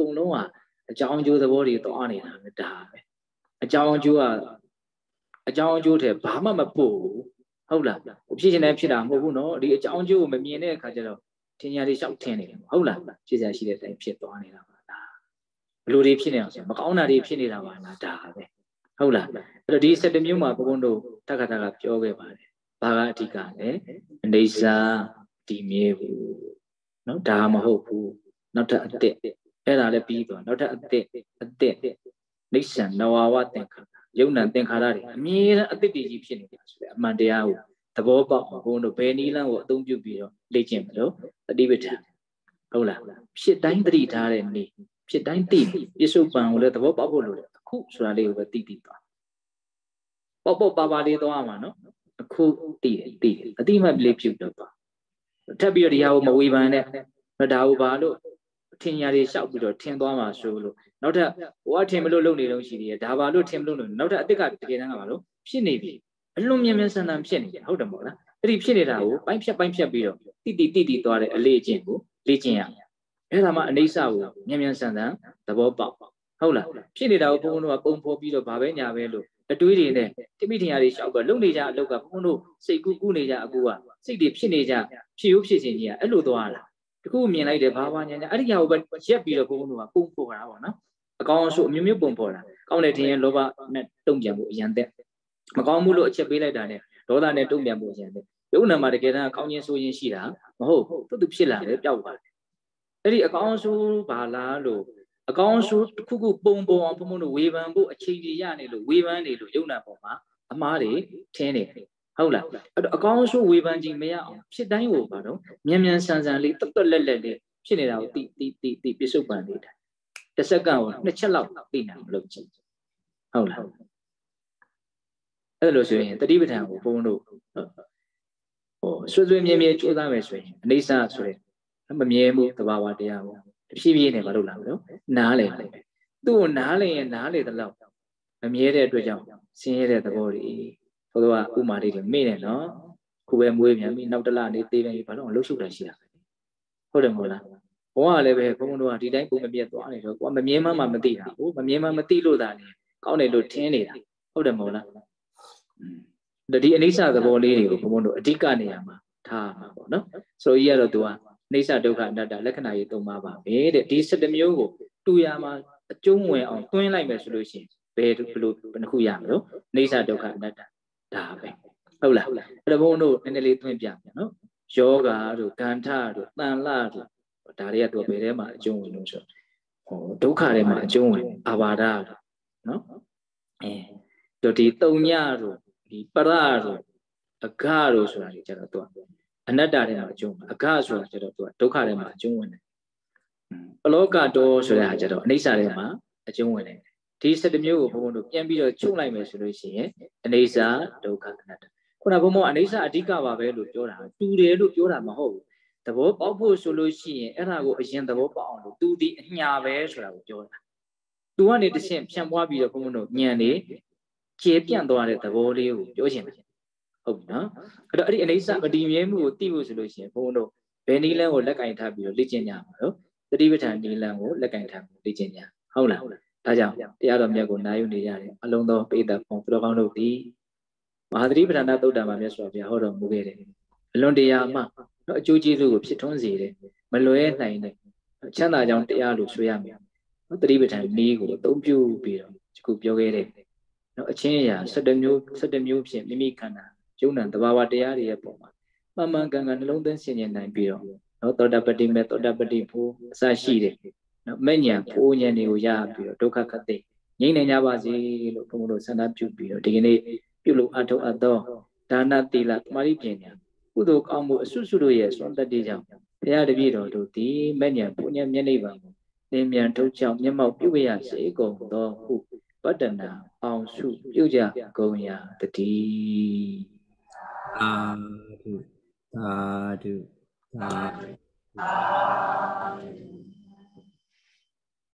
cùng đúng à cháu chú the body to này là đà cháu chú à cháu chú thì bám mà mà bù không là phía trên này phía nào mà bù nó đi cháu chú mà miền này khai cho thiên nhà đi sọc thiên này không là phía dưới phía đây phía to này là lúa đi phía này mà có nào đi phía này là là đà vậy không là rồi đi sẽ đem những mà bù đồ ta cả ta cả cho cái bài ba cái thì cả đấy đây sa đi miêu nó đà mà hậu phù nó thật tệ cái là để pi rồi nó thật tệ tệ lịch sử nào vào tiền khá dùng năng tiền khá là gì mi là tệ đi gì phía này mà để ao tập bộ bảo bù đồ bên đi là họ tung chụp video lấy chém đó đi về thang không là sẽ đánh đi thà đấy đi sẽ đánh tì biết số bằng là tập bộ bảo bù rồi khu số là đều là tì tì to bảo bộ ba ba đi to mà nó khu tì tì tì mà lấy chụp được to tháp biểu đi ao mà uy ban đấy nó đào vào luôn thiên nhà đi sắp rồi thiên toa mà số luôn nó thật quá thiên luôn luôn đi đâu chỉ đi đào vào luôn thiên luôn luôn nó thật tất cả cái năng mà luôn phía này bị luôn miếng miếng sản phẩm phía này không được mà cái phía này đâu bánh phía bánh phía biểu tì tì tì tì toa đấy lấy钱của lấy钱à cái thằng mà lấy sao miếng miếng sản phẩm tập bộ bảo không là phía này đâu cũng nó cũng phổ biến rồi bảo vệ nhà về luôn cái túi gì này cái mấy thiên nhà đi sắp rồi lúc này ra lúc gặp cũng nó xây cũ cũ này ra cũ à xây đẹp phía này ra phía úp phía gì à lúc đó là cái miền này để bảo bao nhiêu anh nhau bên xếp bị được cũng nó cũng phổ ra nó còn số miếng miếng bông phổ là còn này thì nó bảo này đông giảm bộ dạng đấy mà còn mua lụa xếp bị lại đàn này đó là này đông giảm bộ dạng đấy lúc nào mà cái là con nhân số nhân sĩ đã mà hô tôi tiếp xúc là để giao vào thế thì con số bà là rồi con số khu khu bông bông bông bông quỳ văn bộ chỉ đi ra này rồi quỳ văn này rồi lúc nào bảo mà mà để thế này không là con số quỳ văn gì mấy à sẽ đánh vô vào đó miếng miếng sản sản lý tất tất lệ lệ lệ thế này đâu tì tì tì tì biết số bản đi cái sắc cao nó chất lọc tì nào lộc chỉ không làအဲ့လိုဆိုရင်တတိပဋ္ဌာန်ကိုဘုန်းတို့ဟိုဆွေဆွေမြဲမြဲကြိုးစားမယ်ဆိုရင်အိဋ္ဌဆိုရင်မမြဲမှုသဘာဝတရားကိုတဖြည်းဖြည်းနဲ့မလုပ်လာဘူးနော်နားလေတယ်သူ့ကိုနားလေရင်နားလေတဲ့လောက်မမြဲတဲ့အတွက်ကြောင့်ဆင်းရဲတဲ့သဘောတွေဘုရားကဥမာလေးတွေမေ့တယ်နော်ခုပဲမွေးပြန်ပြီနောက်တစ်လနေသေးပြန်ပြီဘာလို့လှုပ်ရှုပ်တာရှိတာဟုတ်တယ်မဟုတ်လားဘုန်းကလည်းပဲဘုန်းတို့ကဒီတိုင်းပုံမပြတ်သွားနေတော့ကိုကမမြဲမှမသိတာဟုတ်မမြဲမှမသိလို့သာလေကောင်းတယ်လို့ထင်နေတာဟုတ်တယ်မဟုတ်လားဒီအနိစ္စသဘောလေးတွေကိုဘုန်းတို့အဓိကနေရာမှာထားမှာပေါ့နော်ဆိုတော့ကြီးကတော့သူကအိဋ္ဌဒုက္ခအနတ္တလက္ခဏာကြီးသုံးပါပါပဲတဲ့ဒီ၁၁မျိုးကိုတူရမှာအကျုံးဝင်အောင်တွင်းလိုက်မယ်ဆိုလို့ရှိရင်ဘယ်ဘယ်လိုဘယ်နှခုရမလို့အိဋ္ဌဒုက္ခအနတ္တဒါပဲဟုတ်လားအဲ့တော့ဘုန်းတို့နည်းနည်းလေးတွင်းပြမယ်နော်ယောဂါတို့ကန္ထတို့တန်လတို့ဒါတွေကသူဘယ်ထဲမှာအကျုံးဝင်လို့ဆိုဟိုဒုက္ခထဲမှာအကျုံးဝင်အာဘာဒတို့နော်အဲတို့ဒီတုံညတို့ဒီပရတို့အခါတို့ဆိုတာကြီးကျတော့သူကအနတ္တထဲမှာအကျုံးအခါဆိုတာကျတော့သူကဒုက္ခထဲမှာအကျုံးဝင်တယ်ပလောကတောဆိုတဲ့ဟာကျတော့အနိစ္စထဲမှာအကျုံးဝင်တယ်ဒီ၁၁မျိုးကိုဘုံဘုံတို့ပြန်ပြီးတော့ချုပ်လိုက်မယ်ဆိုလို့ရှိရင်အနိစ္စဒုက္ခအနတ္တခုနဘုံဘုံအနိစ္စအဓိကပါပဲလို့ပြောတာတူတယ်လို့ပြောတာမဟုတ်ဘူးသဘောပေါက်ဖို့ဆိုလို့ရှိရင်အဲ့ဒါကိုအရင်သဘောပေါက်အောင်လို့သူဒီအညာပဲဆိုတာကိုပြောတာသူကနေတဆင့်ဖြန့်ပွားပြီးတော့ဘုံဘုံတို့ညံနေကျေပြန့်သွားတဲ့သဘောလေးကိုပြောချင်တယ်ဟုတ်ပြီနော်အဲ့တော့အဲ့ဒီအနိစ္စမတည်မြဲမှုကိုသိဖို့ဆိုလို့ရှိရင်ဘုံဘုံတို့ဘယ်နည်းလမ်းကိုလက်ကင်ထားပြီးတော့လေ့ကျင့်ကြမှာလို့တတိပဋ္ဌာန်နည်းလမ်းကိုလက်ကင်ထားပြီးလေ့ကျင့်ကြဟုတ်လားဒါကြောင့်တရားတော်မြတ်ကိုနာယူနေကြတယ်အလုံးသောပိဋကဘုံသူတော်ကောင်းတို့ဒီမဟာသတိပဋ္ဌာန်သုတ်တံမှာမြတ်စွာဘုရားဟောတော်မူခဲ့တယ်အလွန်တရာမှနော်အကျိုးကျေးဇူးကိုဖြစ်ထွန်းစေတယ်မလွဲနိုင်တဲ့ချမ်းသာကြောင်းတရားလို့ဆိုရမယ်နော်တတိပဋ္ဌာန်နည်းကိုအသုံးပြုပြီးတော့ဒီခုပြောခဲ့တယ်နော်အချင်းအရာ၁၁မျိုး၁၁မျိုးဖြင့်မိမိခန္ဓာယုံနာသဘာဝတရားတွေရဲ့ပုံမှာမှန်မှန်ကန်ကန်နှလုံးသွင်းဆင်ခြင်နိုင်ပြီးတော့နော်သောတာပတ္တိမေသောတာပတ္တိဖို့အစရှိတယ်နော်မဲ့ညာဖိုးဉဏ်တွေကိုရပြီးတော့ဒုက္ခခတ်သိငြိမ့်နိုင်ကြပါစေလို့ဘုန်းဘုန်းတို့ဆန္ဒပြုပြီးတော့ဒီကနေ့ပြုလို့အထောက်အသောဒါနသီလသမာဓိပညာကုသိုလ်ကောင်းမှုအစွတ်စွတ်တို့ရဲ့စွမ်းတတ္တိကြောင့်ဘုရားတပည့်တော်တို့ဒီမဲ့ညာဖိုးဉဏ်မျက်နှိပ်ပါကိုသင်မြန်ထုတ်ချောင်းမျက်မှောက်ပြုရစေကုန်သောဟုပတ္တနာအောင်စုပြုကြကုန်ရာတည်းသာဓုသာဓုသာဓု